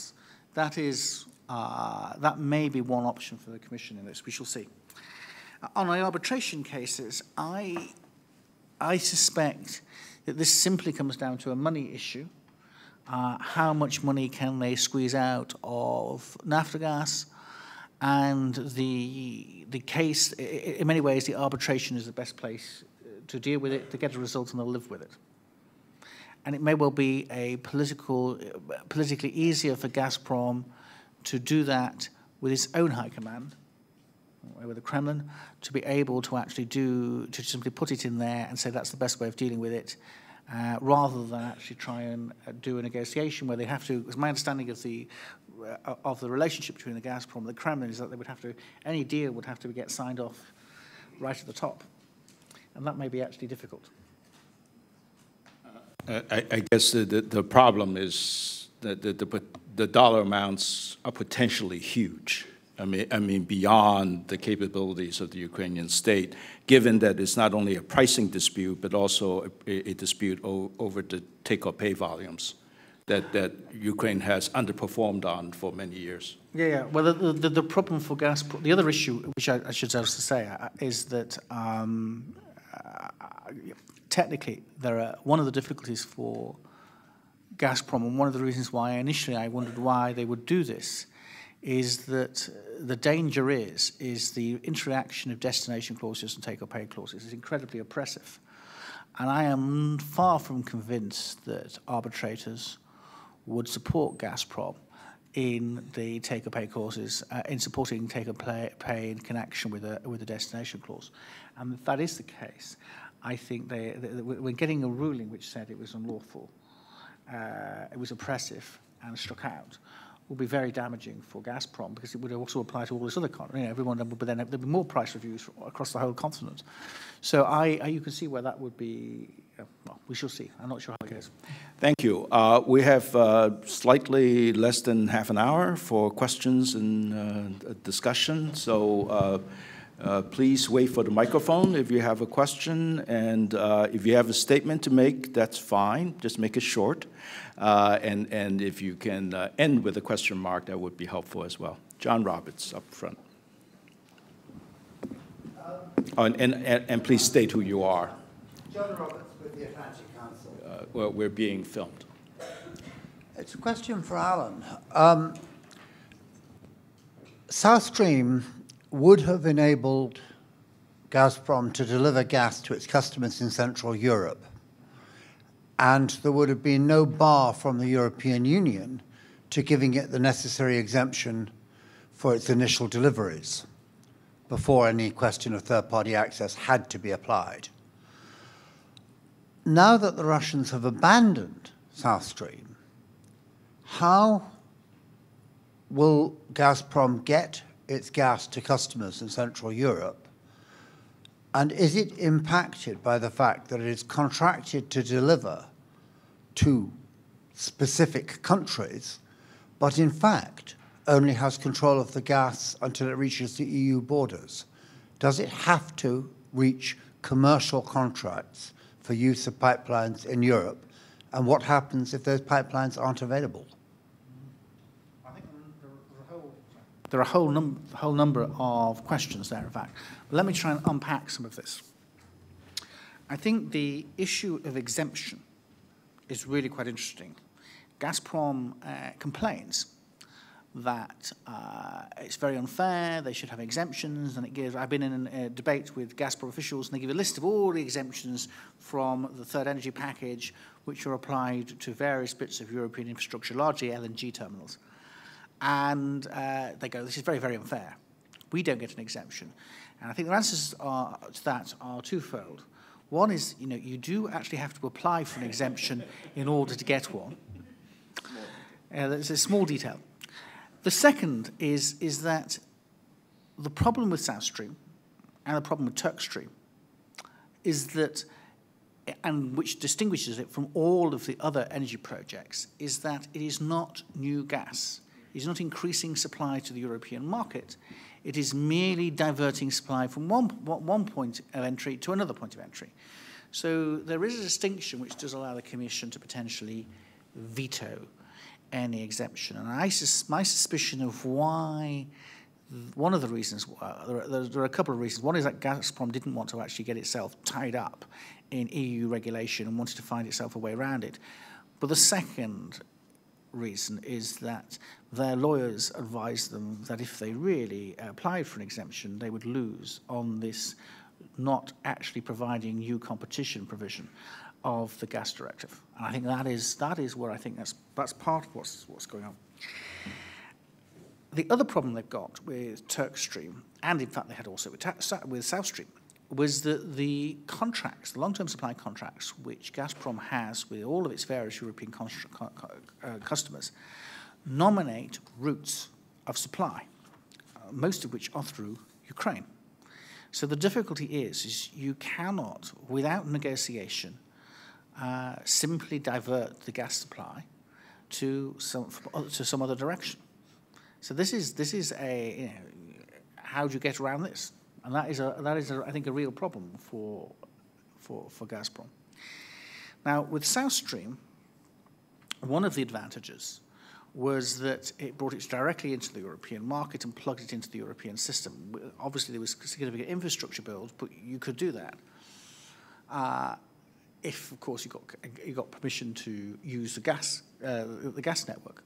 that may be one option for the Commission in this. We shall see. On the arbitration cases, I suspect that this simply comes down to a money issue. How much money can they squeeze out of Naftogaz? And the case, in many ways, the arbitration is the best place to deal with it, to get a result, and they'll live with it. And it may well be a politically easier for Gazprom to do that with its own high command, with the Kremlin, to be able to actually to simply put it in there and say that's the best way of dealing with it, rather than actually try and do a negotiation where they have to. My understanding of the relationship between the Gazprom and the Kremlin is that they would have to, any deal would have to get signed off right at the top, and that may be actually difficult. I guess the problem is that the dollar amounts are potentially huge. I mean, beyond the capabilities of the Ukrainian state, given that it's not only a pricing dispute, but also a dispute over the take-or-pay volumes that Ukraine has underperformed on for many years. Yeah. Well, the problem for Gazprom, the other issue, which I should also say, is that technically, one of the difficulties for Gazprom, and one of the reasons why initially I wondered why they would do this, is that the danger is the interaction of destination clauses and take-or-pay clauses is incredibly oppressive. And I am far from convinced that arbitrators would support Gazprom in the take-or-pay clauses, in supporting take-or-pay in connection with a destination clause. And if that is the case, I think we're getting a ruling which said it was unlawful, it was oppressive and struck out, will be very damaging for Gazprom, because it would also apply to all this other continent. Everyone would, but then there'd be more price reviews across the whole continent. So you can see where that would be. Well, we shall see. I'm not sure how it goes. Thank you. We have slightly less than half an hour for questions and discussion. So please wait for the microphone if you have a question, and if you have a statement to make, that's fine. Just make it short. And if you can end with a question mark, that would be helpful as well. John Roberts up front. And please state who you are. John Roberts with the Atlantic Council. Well, we're being filmed. It's a question for Alan. South Stream would have enabled Gazprom to deliver gas to its customers in Central Europe, and there would have been no bar from the European Union to giving it the necessary exemption for its initial deliveries before any question of third-party access had to be applied. Now that the Russians have abandoned South Stream, how will Gazprom get its gas to customers in Central Europe? And is it impacted by the fact that it is contracted to deliver to specific countries, but in fact only has control of the gas until it reaches the EU borders? Does it have to reach commercial contracts for use of pipelines in Europe? And what happens if those pipelines aren't available? I think there are a whole number of questions there, in fact. But let me try and unpack some of this. I think the issue of exemption is really quite interesting. Gazprom complains that it's very unfair, they should have exemptions, and it gives, I've been in a debate with Gazprom officials, and they give a list of all the exemptions from the third energy package, which are applied to various bits of European infrastructure, largely LNG terminals. And they go, this is very, very unfair. We don't get an exemption. And I think the answers to that are twofold. One is, you do actually have to apply for an exemption in order to get one. There's a small detail. The second is that the problem with South Stream and the problem with Turk Stream is that, and which distinguishes it from all of the other energy projects, is that it is not new gas. It is not increasing supply to the European market. It is merely diverting supply from one point of entry to another point of entry. So there is a distinction which does allow the Commission to potentially veto any exemption. And my suspicion of why, one of the reasons, there are a couple of reasons. One is that Gazprom didn't want to actually get itself tied up in EU regulation and wanted to find itself a way around it. But the second reason is that their lawyers advised them that if they really applied for an exemption, they would lose on this not actually providing new competition provision of the gas directive. And I think that is where I think that's part of what's going on. The other problem they've got with Turk Stream, and in fact they had also with South Stream, was that the contracts, the long-term supply contracts, which Gazprom has with all of its various European customers, nominate routes of supply, most of which are through Ukraine. So the difficulty is you cannot, without negotiation, simply divert the gas supply to some other direction. So this is a, how do you get around this? And that is I think a real problem for Gazprom. Now with South Stream, one of the advantages was that it brought it directly into the European market and plugged it into the European system. Obviously there was significant infrastructure build, but you could do that. If, of course, you got permission to use the gas network,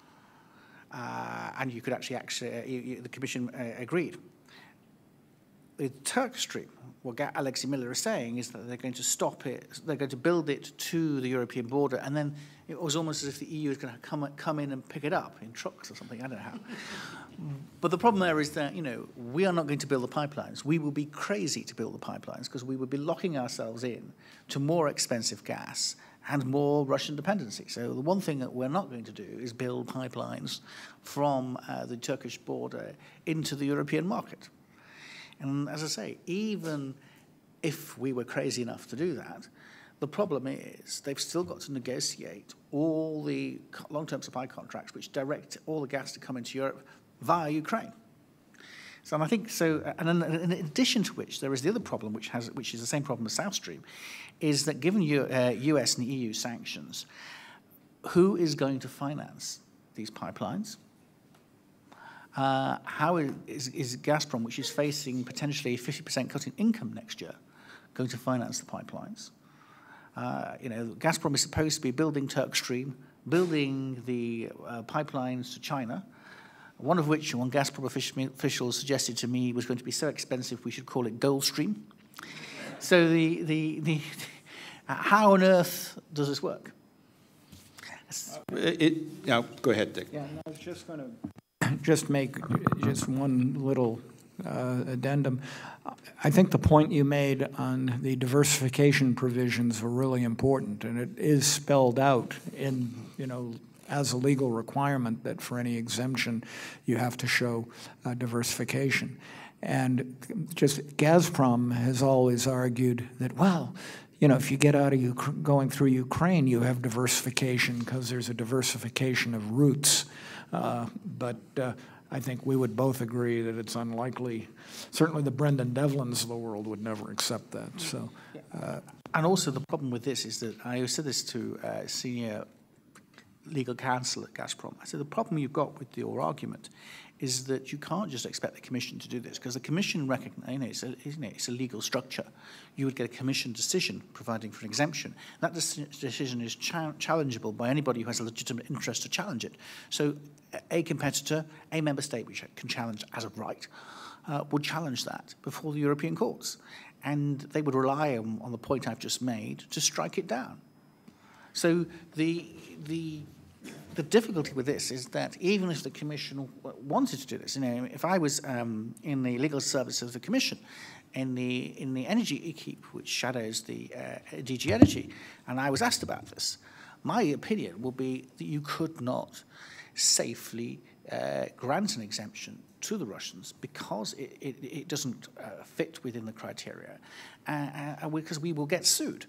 and you could actually the Commission agreed. With Turk Stream, what Alexei Miller is saying is that they're going to stop it. They're going to build it to the European border, and then it was almost as if the EU is going to come in and pick it up in trucks or something. I don't know how. But the problem there is that we are not going to build the pipelines. We will be crazy to build the pipelines because we would be locking ourselves in to more expensive gas and more Russian dependency. So the one thing that we're not going to do is build pipelines from the Turkish border into the European market. And as I say, even if we were crazy enough to do that, the problem is they've still got to negotiate all the long-term supply contracts which direct all the gas to come into Europe via Ukraine. So and I think so. And in addition to which, there is the other problem, which is the same problem as South Stream, is that given US and EU sanctions, who is going to finance these pipelines? How is Gazprom, which is facing potentially a 50% cut in income next year, going to finance the pipelines? Gazprom is supposed to be building Turk Stream, building the pipelines to China, one of which one Gazprom official suggested to me was going to be so expensive we should call it Gold Stream. So how on earth does this work? Go ahead, Dick. Yeah, I was just going to make one little addendum. I think the point you made on the diversification provisions are really important, and it is spelled out in, as a legal requirement that for any exemption you have to show diversification. And just Gazprom has always argued that, well, if you get out of going through Ukraine, you have diversification because there's a diversification of routes. But I think we would both agree that it's unlikely. Certainly the Brendan Devlins of the world would never accept that. So, and also the problem with this is that I said this to senior legal counsel at Gazprom. I said, the problem you've got with your argument is that you can't just expect the Commission to do this, because the Commission recognizes, it's a legal structure. You would get a Commission decision providing for an exemption. That decision is challengeable by anybody who has a legitimate interest to challenge it. So a competitor, a member state which can challenge as of right, would challenge that before the European courts. And they would rely on the point I've just made to strike it down. So the difficulty with this is that even if the Commission wanted to do this, if I was in the legal service of the Commission, in the energy equipe, which shadows the DG Energy, and I was asked about this, my opinion would be that you could not safely grant an exemption to the Russians because it doesn't fit within the criteria, because we will get sued.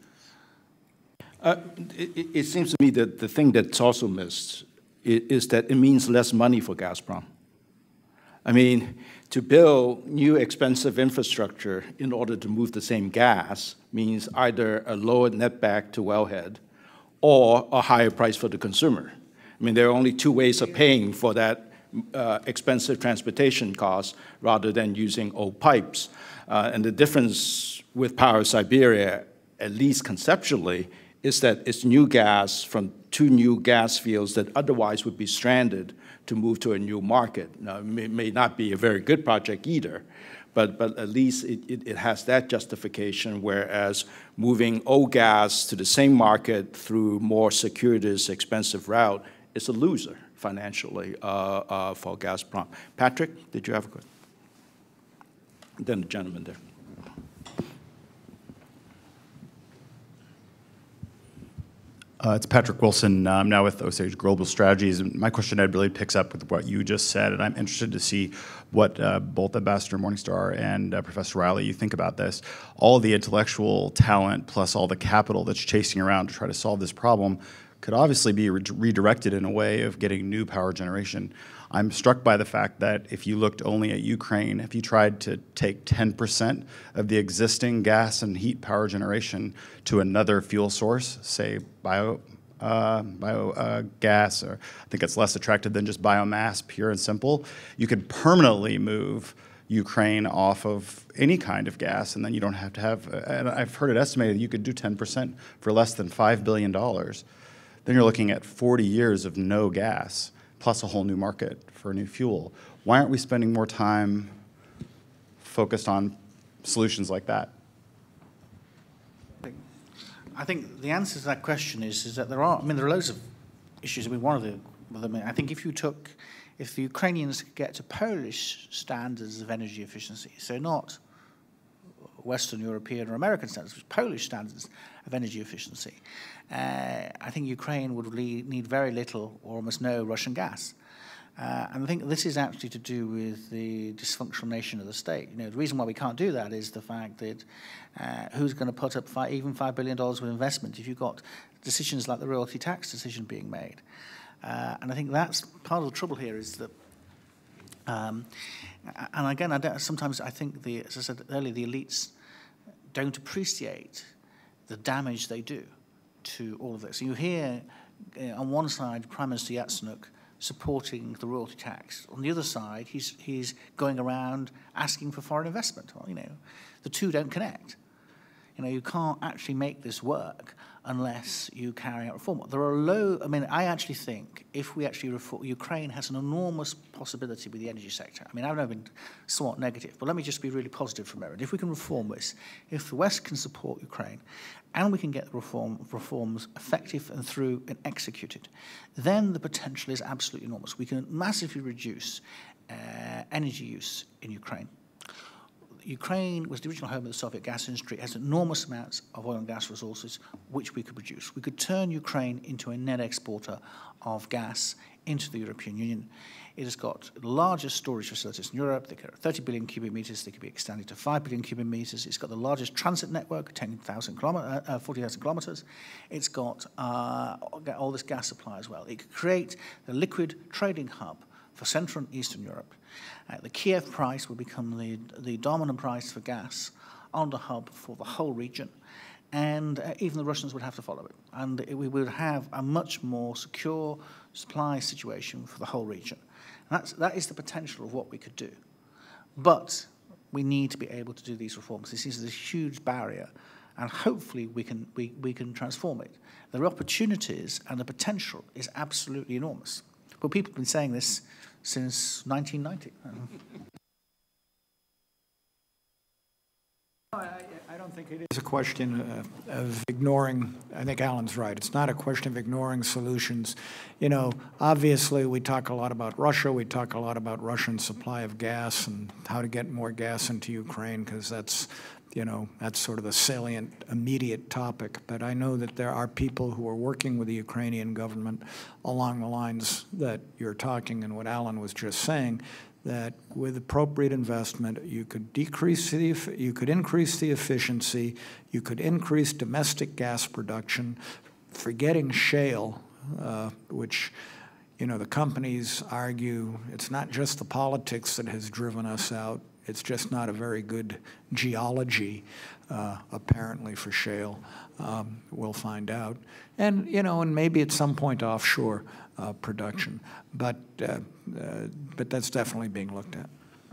It seems to me that the thing that's also missed is that it means less money for Gazprom. I mean, to build new expensive infrastructure in order to move the same gas means either a lower netback to wellhead or a higher price for the consumer. I mean, there are only two ways of paying for that expensive transportation costs rather than using old pipes. And the difference with Power Siberia, at least conceptually, is that it's new gas from two new gas fields that otherwise would be stranded to move to a new market. Now, it may not be a very good project either, but at least it has that justification, whereas moving old gas to the same market through more circuitous, expensive route is a loser financially for Gazprom. Patrick, did you have a question? Then the gentleman there. It's Patrick Wilson. I'm now with Osage Global Strategies. And my question, Ed, really picks up with what you just said. And I'm interested to see what both Ambassador Morningstar and Professor Riley, you think about this. All the intellectual talent plus all the capital that's chasing around to try to solve this problem could obviously be redirected in a way of getting new power generation. I'm struck by the fact that if you looked only at Ukraine, if you tried to take 10% of the existing gas and heat power generation to another fuel source, say biogas, or I think it's less attractive than just biomass, pure and simple, you could permanently move Ukraine off of any kind of gas, and then you don't have to have, and I've heard it estimated you could do 10% for less than $5 billion. Then you're looking at 40 years of no gas, plus a whole new market for a new fuel. Why aren't we spending more time focused on solutions like that? I think the answer to that question is that there are loads of issues. I mean, one of them, I think if the Ukrainians get to Polish standards of energy efficiency, so not Western European or American standards, but Polish standards of energy efficiency, I think Ukraine would need very little or almost no Russian gas. And I think this is actually to do with the dysfunctional nation of the state. The reason why we can't do that is the fact that who's going to put up even $5 billion worth of investment if you've got decisions like the royalty tax decision being made? And I think that's part of the trouble here is that, and again, sometimes I think, as I said earlier, the elites don't appreciate the damage they do to all of this. You hear on one side Prime Minister Yatsenuk supporting the royalty tax. On the other side, he's going around asking for foreign investment. Well, the two don't connect. You can't actually make this work unless you carry out reform. There are I actually think if we actually reform, Ukraine has an enormous possibility with the energy sector. I mean, I've never been somewhat negative, but let me just be really positive for a moment. If we can reform this, if the West can support Ukraine, and we can get the reforms effective and through and executed, then the potential is absolutely enormous. We can massively reduce energy use in Ukraine. Ukraine was the original home of the Soviet gas industry. It has enormous amounts of oil and gas resources which we could produce. We could turn Ukraine into a net exporter of gas into the European Union. It has got the largest storage facilities in Europe. They could have 30 billion cubic meters. They could be extended to 5 billion cubic meters. It's got the largest transit network, 40,000 kilometers. It's got all this gas supply as well. It could create the liquid trading hub for Central and Eastern Europe. The Kiev price will become the dominant price for gas on the hub for the whole region. and even the Russians would have to follow it. And we would have a much more secure supply situation for the whole region. And that is the potential of what we could do. But we need to be able to do these reforms. This is a huge barrier, and hopefully we can transform it. The opportunities and the potential is absolutely enormous. But people have been saying this since 1990. I don't think it is a question of ignoring. I think Alan's right. It's not a question of ignoring solutions. You know, obviously we talk a lot about Russia. We talk a lot about Russian supply of gas and how to get more gas into Ukraine, because that's, you know, that's sort of the salient, immediate topic. But I know that there are people who are working with the Ukrainian government along the lines that you're talking and what Alan was just saying, that with appropriate investment, you could increase the efficiency, you could increase domestic gas production, forgetting shale, which, you know, the companies argue it's not just the politics that has driven us out, it's just not a very good geology, apparently, for shale. We'll find out. And, you know, and maybe at some point offshore production. But that's definitely being looked at.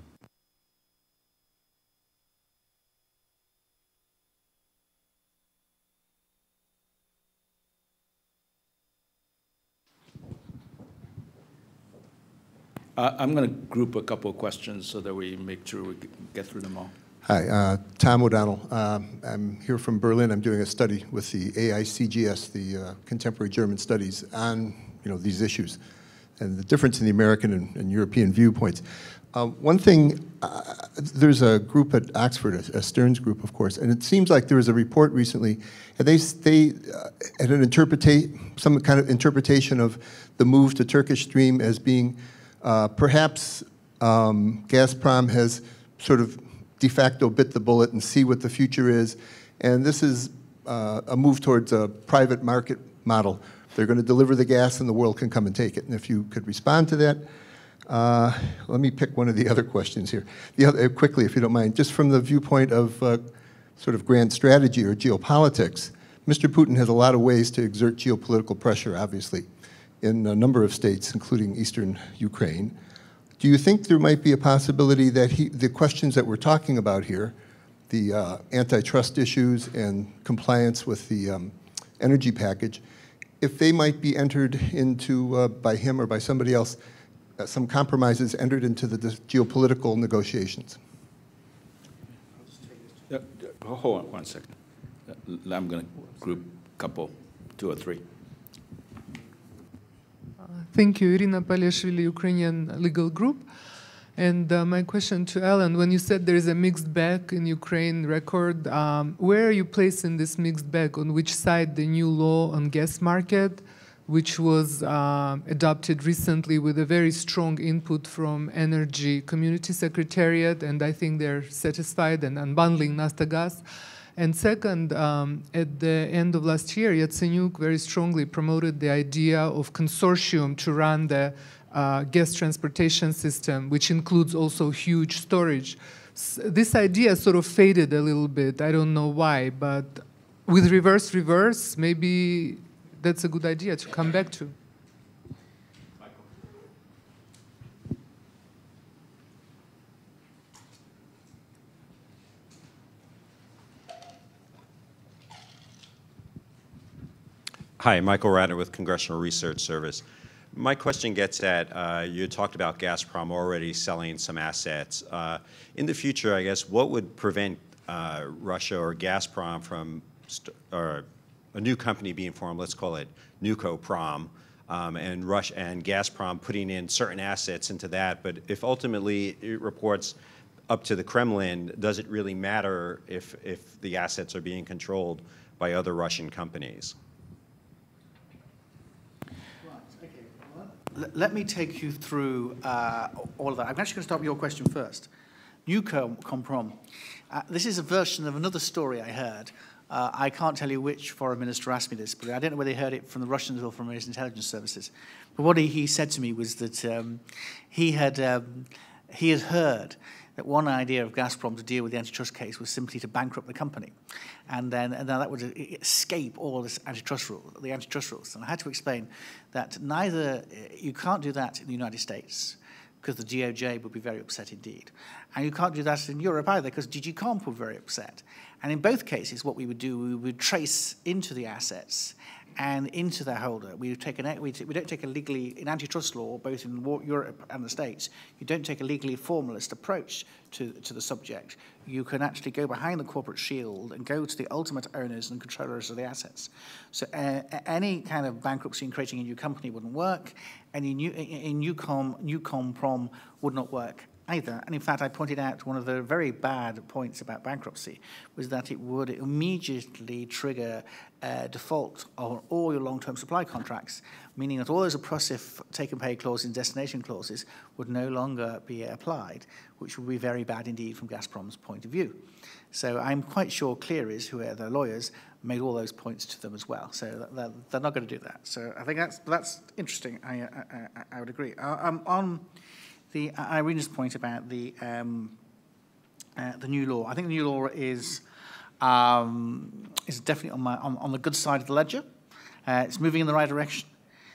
I'm going to group a couple of questions so that we make sure we get through them all. Hi, Tom O'Donnell. I'm here from Berlin. I'm doing a study with the AICGS, the Contemporary German Studies, on these issues and the difference in the American and European viewpoints. One thing, there's a group at Oxford, a Stearns group, of course, and it seems like there was a report recently, and they had some kind of interpretation of the move to Turkish Stream as being perhaps Gazprom has sort of de facto bit the bullet and see what the future is, and this is a move towards a private market model. They're going to deliver the gas and the world can come and take it. And if you could respond to that. Let me pick one of the other questions here. Quickly, if you don't mind, just from the viewpoint of sort of grand strategy or geopolitics, Mr. Putin has a lot of ways to exert geopolitical pressure, obviously, in a number of states, including eastern Ukraine. Do you think there might be a possibility that the questions that we're talking about here, the antitrust issues and compliance with the energy package, if they might be entered into by him or by somebody else, some compromises entered into the geopolitical negotiations? Hold on one second. I'm going to group a couple, two or three. Thank you, Irina Palishvili, Ukrainian Legal Group. And my question to Alan, when you said there is a mixed bag in Ukraine record, where are you placed in this mixed bag? On which side the new law on gas market, which was adopted recently with a very strong input from Energy Community Secretariat, and I think they're satisfied and unbundling Naftogaz. And second, at the end of last year, Yatsenyuk very strongly promoted the idea of consortium to run the gas transportation system, which includes also huge storage. This idea sort of faded a little bit. I don't know why, but with reverse, maybe that's a good idea to come back to. Hi, Michael Ratner with Congressional Research Service. My question gets at, you talked about Gazprom already selling some assets. In the future, I guess, what would prevent Russia or Gazprom from, or a new company being formed, let's call it Nukoprom, and Russia and Gazprom putting in certain assets into that, but if ultimately it reports up to the Kremlin, does it really matter if the assets are being controlled by other Russian companies? Let me take you through all of that. I'm actually going to start with your question first. Nukoprom. This is a version of another story I heard. I can't tell you which foreign minister asked me this, but I don't know whether he heard it from the Russians or from his intelligence services. But what he said to me was that he had heard that one idea of Gazprom to deal with the antitrust case was simply to bankrupt the company, and then that would escape all this antitrust rules. And I had to explain that you can't do that in the United States, because the DOJ would be very upset indeed. And you can't do that in Europe either, because DG Comp would be very upset. And in both cases, what we would do, we would trace into the assets and into their holder. We don't take a legally, in antitrust law, both in Europe and the States, you don't take a legally formalist approach to the subject. You can actually go behind the corporate shield and go to the ultimate owners and controllers of the assets. So any kind of bankruptcy and creating a new company wouldn't work. Any new prom would not work either. And in fact, I pointed out one of the very bad points about bankruptcy was that it would immediately trigger default on all your long-term supply contracts, meaning that all those oppressive take-and-pay clauses and destination clauses would no longer be applied, which would be very bad indeed from Gazprom's point of view. So I'm quite sure Clearys, who are their lawyers, made all those points to them as well. So they're not going to do that. So I think that's interesting. I would agree. On the Irina's point about the new law, I think the new law is definitely on the good side of the ledger. It's moving in the right direction.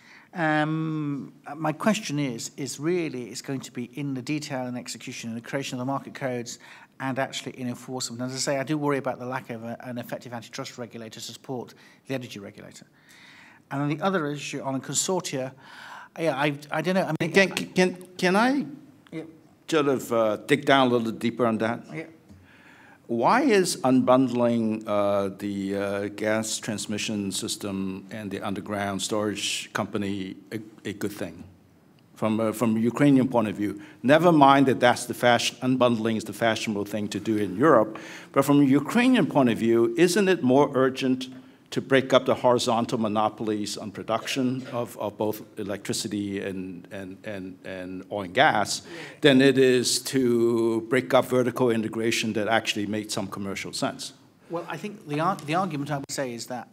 My question is really it's going to be in the detail and execution and the creation of the market codes and actually in enforcement. As I say, I do worry about the lack of an effective antitrust regulator to support the energy regulator. And on the other issue, on a consortia, yeah, I don't know. I mean, Can I sort of dig down a little deeper on that? Yeah. Why is unbundling the gas transmission system and the underground storage company a good thing? From a Ukrainian point of view, never mind that that's the fashion, unbundling is the fashionable thing to do in Europe, but from a Ukrainian point of view, isn't it more urgent to break up the horizontal monopolies on production of both electricity and oil and gas than it is to break up vertical integration that actually made some commercial sense? Well, I think the argument I would say is that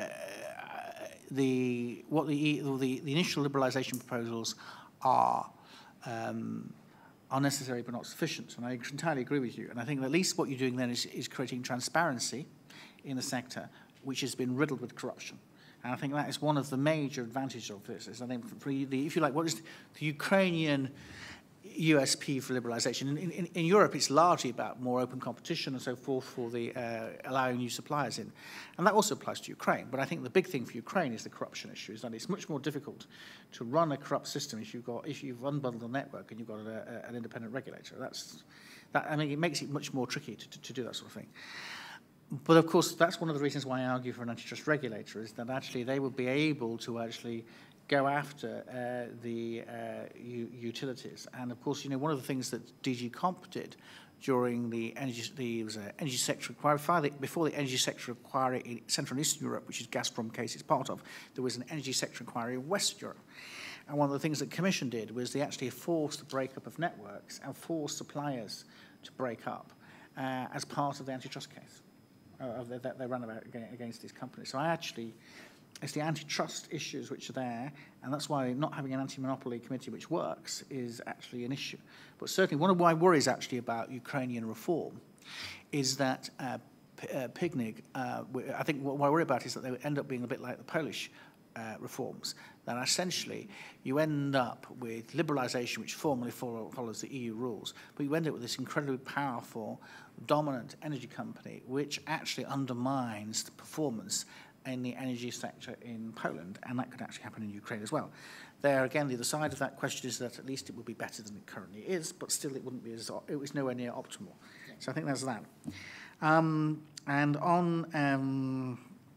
the initial liberalisation proposals are necessary but not sufficient, and I entirely agree with you. And I think that at least what you're doing then is creating transparency in the sector, which has been riddled with corruption. And I think that is one of the major advantages of this. Is I think, if you like, what is the Ukrainian USP for liberalisation? In Europe, it's largely about more open competition and so forth for the allowing new suppliers in. And that also applies to Ukraine. But I think the big thing for Ukraine is the corruption issue, is that it's much more difficult to run a corrupt system if you've unbundled a network and you've got an independent regulator. I mean, it makes it much more tricky to do that sort of thing. But of course, that's one of the reasons why I argue for an antitrust regulator, is that actually they will be able to actually go after the utilities. And of course, one of the things that DG Comp did during the energy sector inquiry, before the energy sector inquiry in Central and Eastern Europe, which is Gazprom case is part of, there was an energy sector inquiry in West Europe. And one of the things that the Commission did was they actually forced the breakup of networks and forced suppliers to break up as part of the antitrust case that they ran about against these companies. So it's the antitrust issues which are there, and that's why not having an anti-monopoly committee which works is actually an issue. But certainly one of my worries actually about Ukrainian reform is that PIGNIG, I think what I worry about is that they would end up being a bit like the Polish reforms, that essentially you end up with liberalisation which formally follows the EU rules, but you end up with this incredibly powerful, dominant energy company which actually undermines the performance in the energy sector in Poland, and that could actually happen in Ukraine as well. There, again, the other side of that question is that at least it would be better than it currently is, but still it wouldn't be it was nowhere near optimal. So I think there's that. And on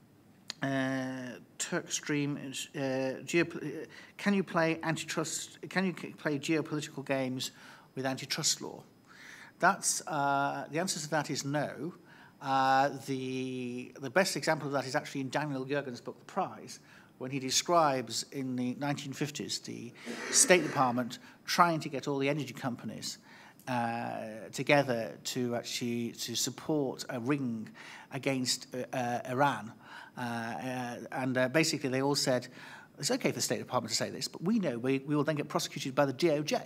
Turkstream, can you play antitrust? Can you play geopolitical games with antitrust law? That's the answer to that is no. The best example of that is actually in Daniel Jurgen's book, The Prize, when he describes in the 1950s the State Department trying to get all the energy companies together to support a ring against Iran. And basically they all said, it's okay for the State Department to say this, but we know we will then get prosecuted by the DOJ.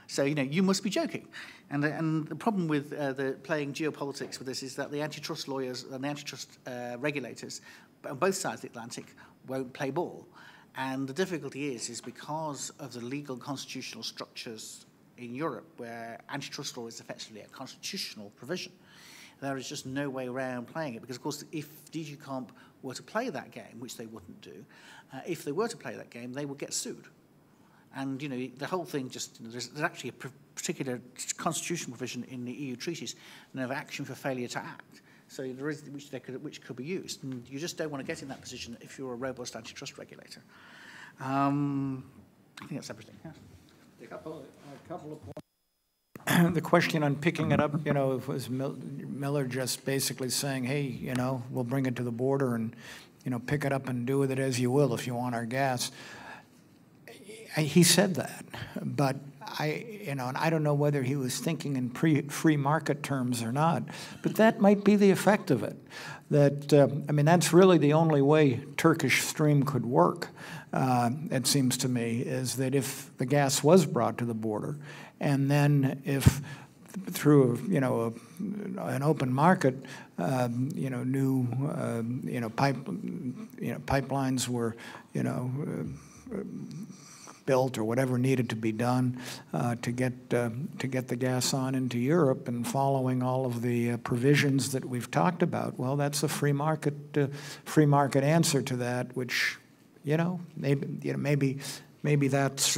So, you know, you must be joking. And the problem with the playing geopolitics with this is that the antitrust lawyers and the antitrust regulators on both sides of the Atlantic won't play ball. And the difficulty is because of the legal constitutional structures in Europe, where antitrust law is effectively a constitutional provision, there is just no way around playing it. Because, of course, if DG Comp were to play that game, which they wouldn't do, if they were to play that game, they would get sued. And, you know, the whole thing just, there's actually a particular constitutional provision in the EU treaties of action for failure to act. So there is, which could be used. And you just don't want to get in that position if you're a robust antitrust regulator. I think that's everything. Yeah. A couple of points. The question on picking it up, you know, was Miller just basically saying, hey, you know, we'll bring it to the border and, you know, pick it up and do with it as you will if you want our gas. He said that, but and I don't know whether he was thinking in free market terms or not, but that might be the effect of it. That, I mean, that's really the only way Turkish Stream could work, it seems to me, is that if the gas was brought to the border, and then if through, you know, an open market, you know, new, you know, pipelines were, you know, built or whatever needed to be done to get the gas on into Europe, and following all of the provisions that we've talked about. Well, that's a free market answer to that, which, you know, maybe that's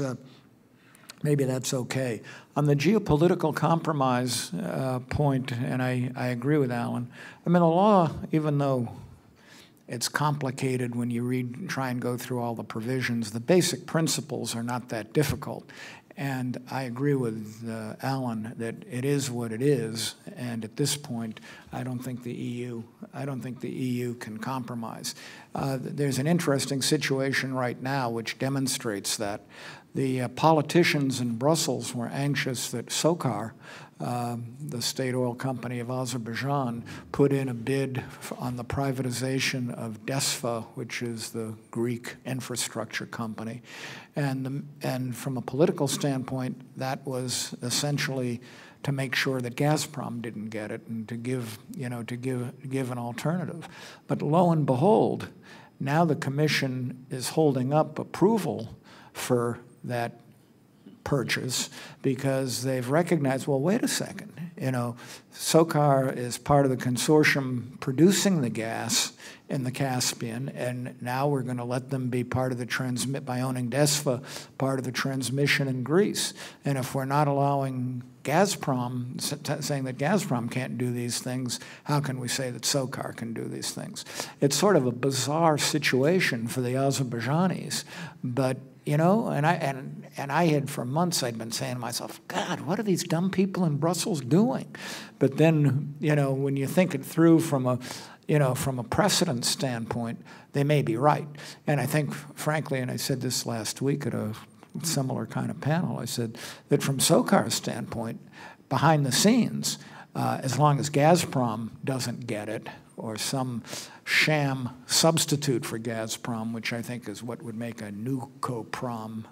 okay. On the geopolitical compromise point, and I agree with Alan. I mean, the law, even though it's complicated when you try and go through all the provisions, the basic principles are not that difficult. And I agree with Alan that it is what it is. And at this point, I don't think the EU can compromise. There's an interesting situation right now which demonstrates that. The politicians in Brussels were anxious that SOCAR, the state oil company of Azerbaijan, put in a bid on the privatization of DESFA, which is the Greek infrastructure company. And from a political standpoint, that was essentially to make sure that Gazprom didn't get it and to give an alternative. But lo and behold, now the Commission is holding up approval for that purchase because they've recognized, well, wait a second, you know, SOCAR is part of the consortium producing the gas in the Caspian, and now we're going to let them be part of the by owning DESFA, part of the transmission in Greece. And if we're not allowing Gazprom, saying that Gazprom can't do these things, how can we say that SOCAR can do these things? It's sort of a bizarre situation for the Azerbaijanis, but you know, and I had for months I'd been saying to myself, God, what are these dumb people in Brussels doing? But then, you know, when you think it through from a precedent standpoint, they may be right. And I think, frankly, and I said this last week at a similar kind of panel, I said that from SOCAR's standpoint, behind the scenes, as long as Gazprom doesn't get it, or some sham substitute for Gazprom, which I think is what would make a Nucoprom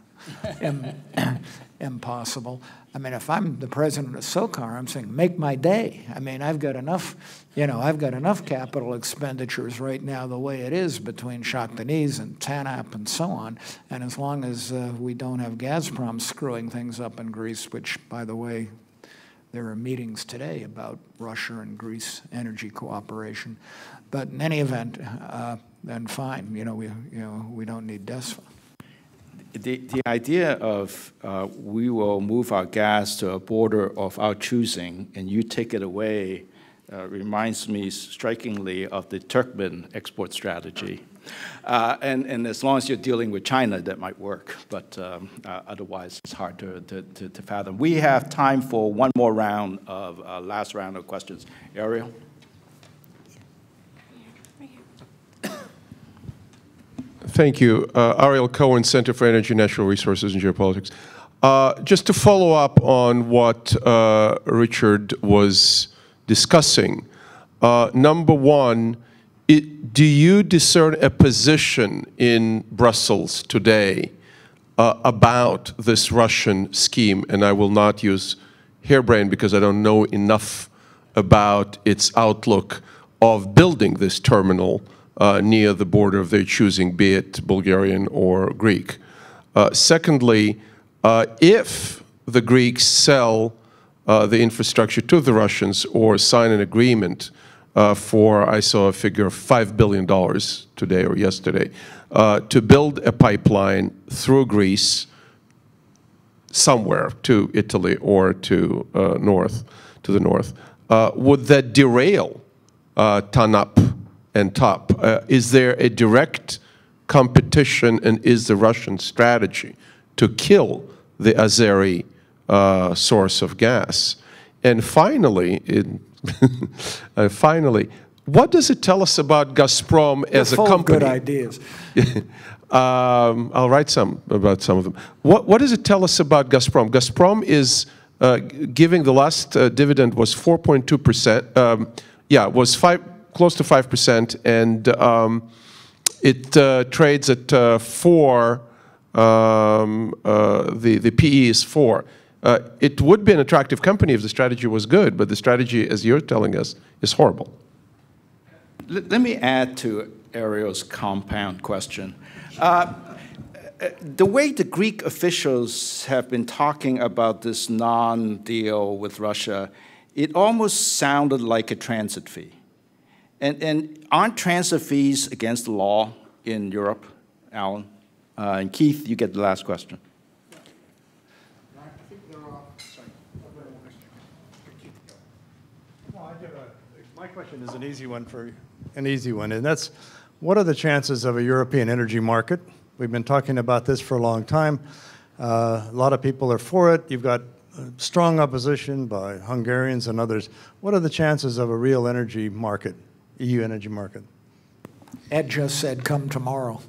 impossible. I mean, if I'm the president of SOCAR, I'm saying, make my day. I mean, I've got enough capital expenditures right now the way it is between Shah Deniz and TANAP and so on. And as long as we don't have Gazprom screwing things up in Greece, which, by the way, there are meetings today about Russia and Greece energy cooperation. But in any event, then fine. We don't need DESFA. The idea of we will move our gas to a border of our choosing and you take it away reminds me strikingly of the Turkmen export strategy. And as long as you're dealing with China, that might work, but otherwise it's hard to fathom. We have time for one more round of last round of questions. Ariel? Thank you. Ariel Cohen, Center for Energy, Natural Resources, and Geopolitics. Just to follow up on what Richard was discussing, number one, do you discern a position in Brussels today about this Russian scheme, and I will not use harebrained because I don't know enough about its outlook of building this terminal near the border of their choosing, be it Bulgarian or Greek. Secondly, if the Greeks sell the infrastructure to the Russians or sign an agreement for, I saw a figure of $5 billion today or yesterday, to build a pipeline through Greece somewhere to Italy or to the north, would that derail TANAP and TAP? Is there a direct competition, and is the Russian strategy to kill the Azeri source of gas? And finally, what does it tell us about Gazprom as a company? Good ideas. I'll write about some of them. What does it tell us about Gazprom? Gazprom is giving, the last dividend was 4.2%. Yeah, it was close to 5%, and it trades at 4. The PE is 4. It would be an attractive company if the strategy was good, but the strategy, as you're telling us, is horrible. Let me add to Ariel's compound question. The way the Greek officials have been talking about this non-deal with Russia, it almost sounded like a transit fee. And aren't transit fees against the law in Europe, Alan? And Keith, you get the last question. My question is an easy one, and that's, what are the chances of a European energy market? We've been talking about this for a long time. A lot of people are for it. You've got strong opposition by Hungarians and others. What are the chances of a real energy market, EU energy market? Ed just said, come tomorrow.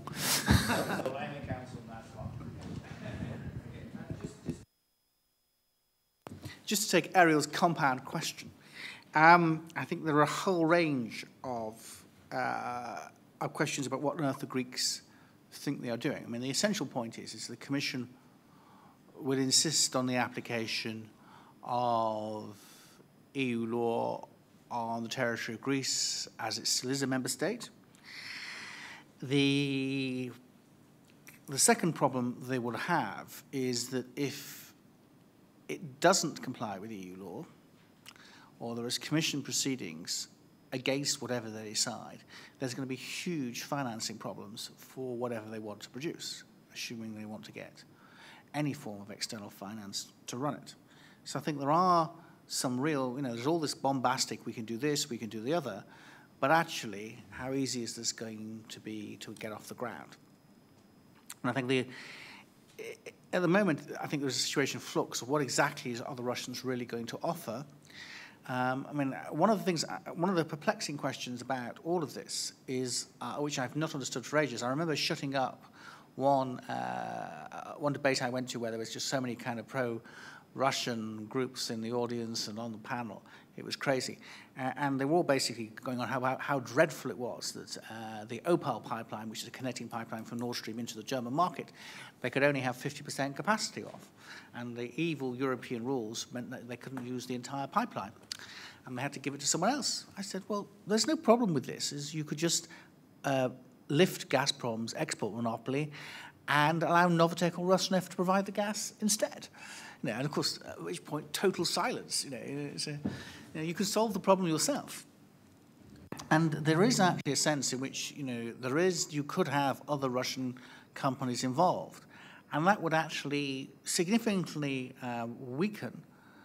Just to take Ariel's compound question, I think there are a whole range of questions about what on earth the Greeks think they are doing. I mean, the essential point is the Commission will insist on the application of EU law on the territory of Greece as it still is a member state. The second problem they will have is that if it doesn't comply with EU law, or there is Commission proceedings against whatever they decide, there's going to be huge financing problems for whatever they want to produce, assuming they want to get any form of external finance to run it. So I think there are some real, there's all this bombastic, we can do this, we can do the other, but actually, how easy is this going to be to get off the ground? And I think at the moment, I think there's a situation of flux of what exactly are the Russians really going to offer. I mean, one of the perplexing questions about all of this is, which I've not understood for ages. I remember shutting up one debate I went to where there was just so many kind of pro-Russian groups in the audience and on the panel. It was crazy. And they were all basically going on how dreadful it was that the Opal pipeline, which is a connecting pipeline from Nord Stream into the German market, they could only have 50% capacity of. And the evil European rules meant that they couldn't use the entire pipeline. And they had to give it to someone else. I said, well, there's no problem with this. Is you could just lift Gazprom's export monopoly and allow Novatek or Rosneft to provide the gas instead. And of course, at which point, total silence. You can solve the problem yourself. And there is actually a sense in which, you could have other Russian companies involved. And that would actually significantly weaken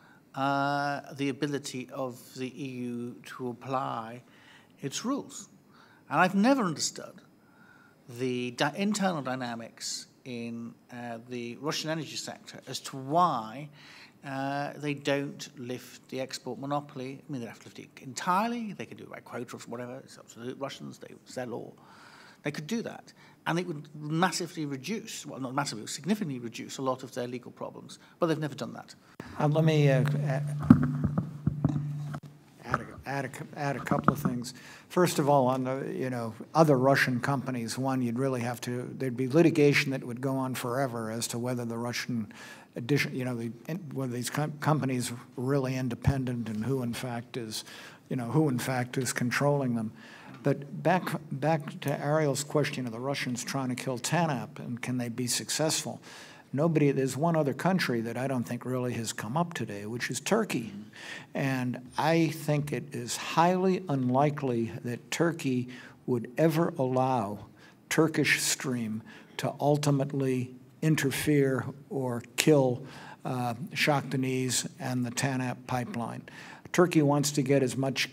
the ability of the EU to apply its rules. And I've never understood the internal dynamics in the Russian energy sector as to why they don't lift the export monopoly. I mean, they have to lift it entirely. They could do it by quota or whatever. It's up to the Russians. They sell all. They could do that. And it would massively reduce, well, not massively, significantly reduce a lot of their legal problems. But they've never done that. Let me add add a couple of things. First of all, on the other Russian companies, one, you'd really have to, there'd be litigation that would go on forever as to whether the Russian whether these companies are really independent and who in fact is controlling them. But back to Ariel's question of the Russians trying to kill TANAP and can they be successful? There's one other country that I don't think really has come up today, which is Turkey. And I think it is highly unlikely that Turkey would ever allow Turkish Stream to ultimately interfere or kill Shah Deniz and the TANAP pipeline. Turkey wants to get as much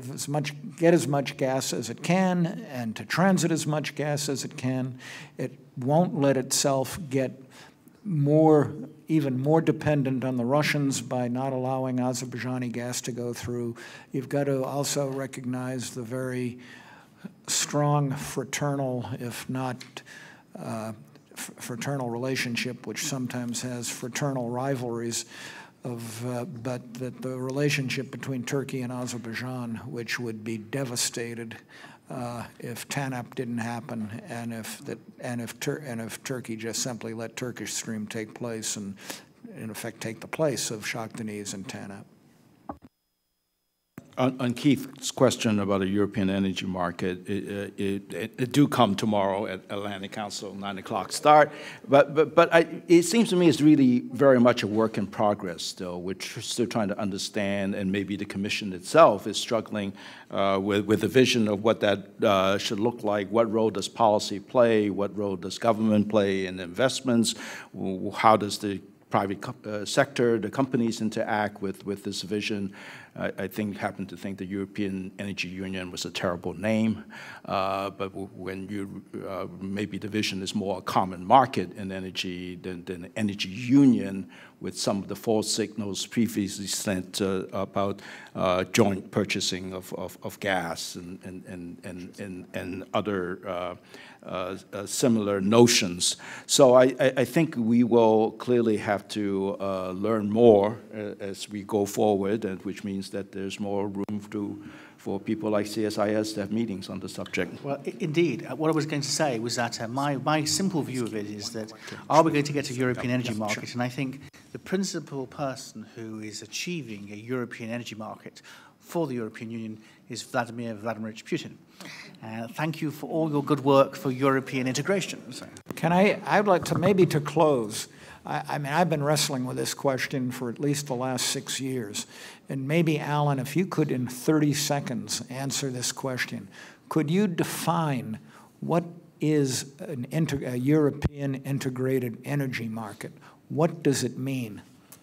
gas as it can and to transit as much gas as it can. It won't let itself get even more dependent on the Russians by not allowing Azerbaijani gas to go through. You've got to also recognize the very strong fraternal, if not fraternal relationship, which sometimes has fraternal rivalries, but that the relationship between Turkey and Azerbaijan, which would be devastated if TANAP didn't happen, and if Turkey just simply let Turkish Stream take place and, in effect, take the place of Shah Deniz and TANAP. On Keith's question about a European energy market, it do come tomorrow at Atlantic Council, 9 o'clock start. But it seems to me it's really very much a work in progress still. We're still trying to understand, and maybe the Commission itself is struggling with the vision of what that should look like. What role does policy play? What role does government play in investments? How does the private sector, the companies interact with this vision? I happen to think the European Energy Union was a terrible name, but when you, maybe the vision is more a common market in energy than an energy union, with some of the false signals previously sent about joint purchasing of gas and other similar notions. So I think we will clearly have to learn more as we go forward, and which means that there's more room for people like CSIS to have meetings on the subject. Well, indeed. What I was going to say was that my simple view of it is that, are we going to get a European energy market? And I think the principal person who is achieving a European energy market for the European Union is Vladimir Vladimirovich Putin. Thank you for all your good work for European integration. So. I'd like to, maybe to close, I mean, I've been wrestling with this question for at least the last 6 years. And maybe, Alan, if you could in 30 seconds answer this question, could you define what is a European integrated energy market? What does it mean?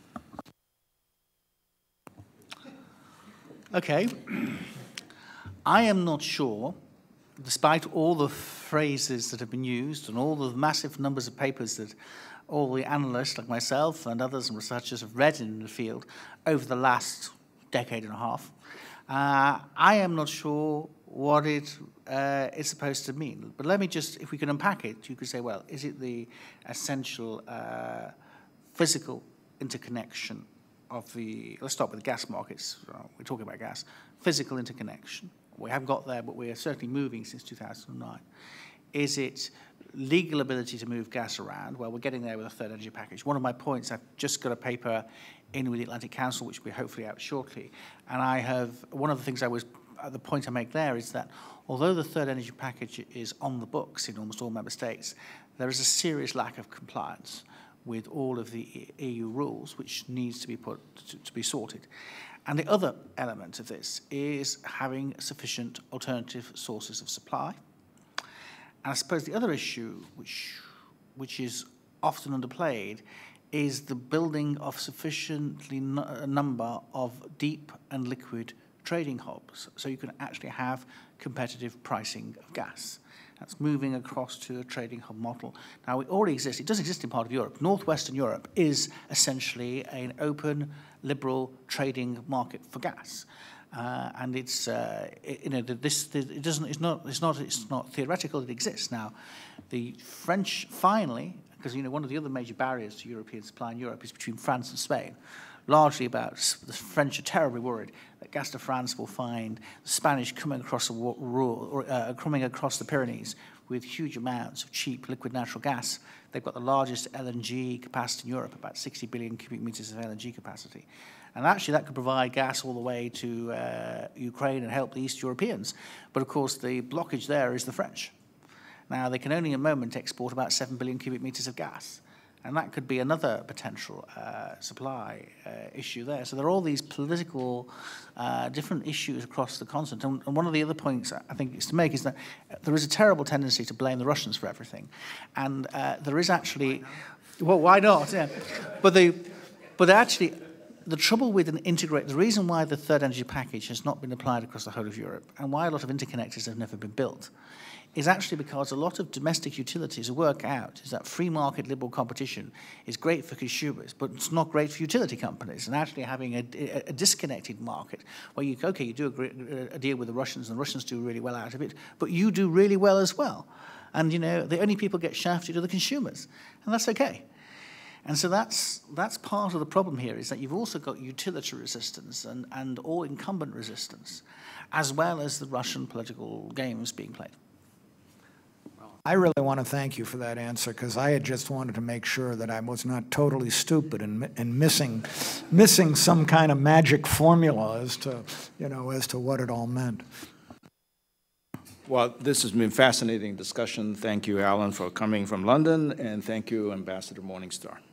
Okay. I am not sure, despite all the phrases that have been used and all the massive numbers of papers that all the analysts like myself and others and researchers have read in the field over the last decade and a half, I am not sure what it is supposed to mean. But let me just, if we can unpack it, you could say, well, is it the essential physical interconnection of the, let's start with the gas markets, we're talking about gas, physical interconnection. We haven't got there, but we are certainly moving since 2009. Is it legal ability to move gas around? Well, we're getting there with a third energy package. One of my points, I've just got a paper in with the Atlantic Council, which will be hopefully out shortly. And one of the things the point I make there is that although the third energy package is on the books in almost all member states, there is a serious lack of compliance with all of the EU rules, which needs to be to be sorted. And the other element of this is having sufficient alternative sources of supply. And I suppose the other issue, which is often underplayed, is the building of sufficiently number of deep and liquid trading hubs, so you can actually have competitive pricing of gas. That's moving across to a trading hub model. Now, it already exists. It does exist in part of Europe. Northwestern Europe is essentially an open, liberal trading market for gas. And it's it's not theoretical. It exists now. The French finally, because one of the other major barriers to European supply in Europe is between France and Spain. largely about the French are terribly worried that Gas de France will find the Spanish coming across coming across the Pyrenees with huge amounts of cheap liquid natural gas. They've got the largest LNG capacity in Europe, about 60 billion cubic meters of LNG capacity. And actually that could provide gas all the way to Ukraine and help the East Europeans. But of course the blockage there is the French. Now they can only at the moment export about 7 billion cubic meters of gas. And that could be another potential supply issue there. So there are all these political different issues across the continent. And one of the other points I think is to make is that there is a terrible tendency to blame the Russians for everything. And there is actually, well, why not? Yeah. But actually, the trouble with the reason why the third energy package has not been applied across the whole of Europe and why a lot of interconnectors have never been built is actually because a lot of domestic utilities work out is that free market liberal competition is great for consumers, but it's not great for utility companies. And actually having a disconnected market where you do a deal with the Russians and the Russians do really well out of it, but you do really well as well. And, the only people get shafted are the consumers. And that's okay. And so that's part of the problem here, is that you've also got utility resistance and all incumbent resistance, as well as the Russian political games being played. I really want to thank you for that answer, because I had just wanted to make sure that I was not totally stupid and missing some kind of magic formula as to what it all meant. Well, this has been a fascinating discussion. Thank you, Alan, for coming from London, and thank you, Ambassador Morningstar.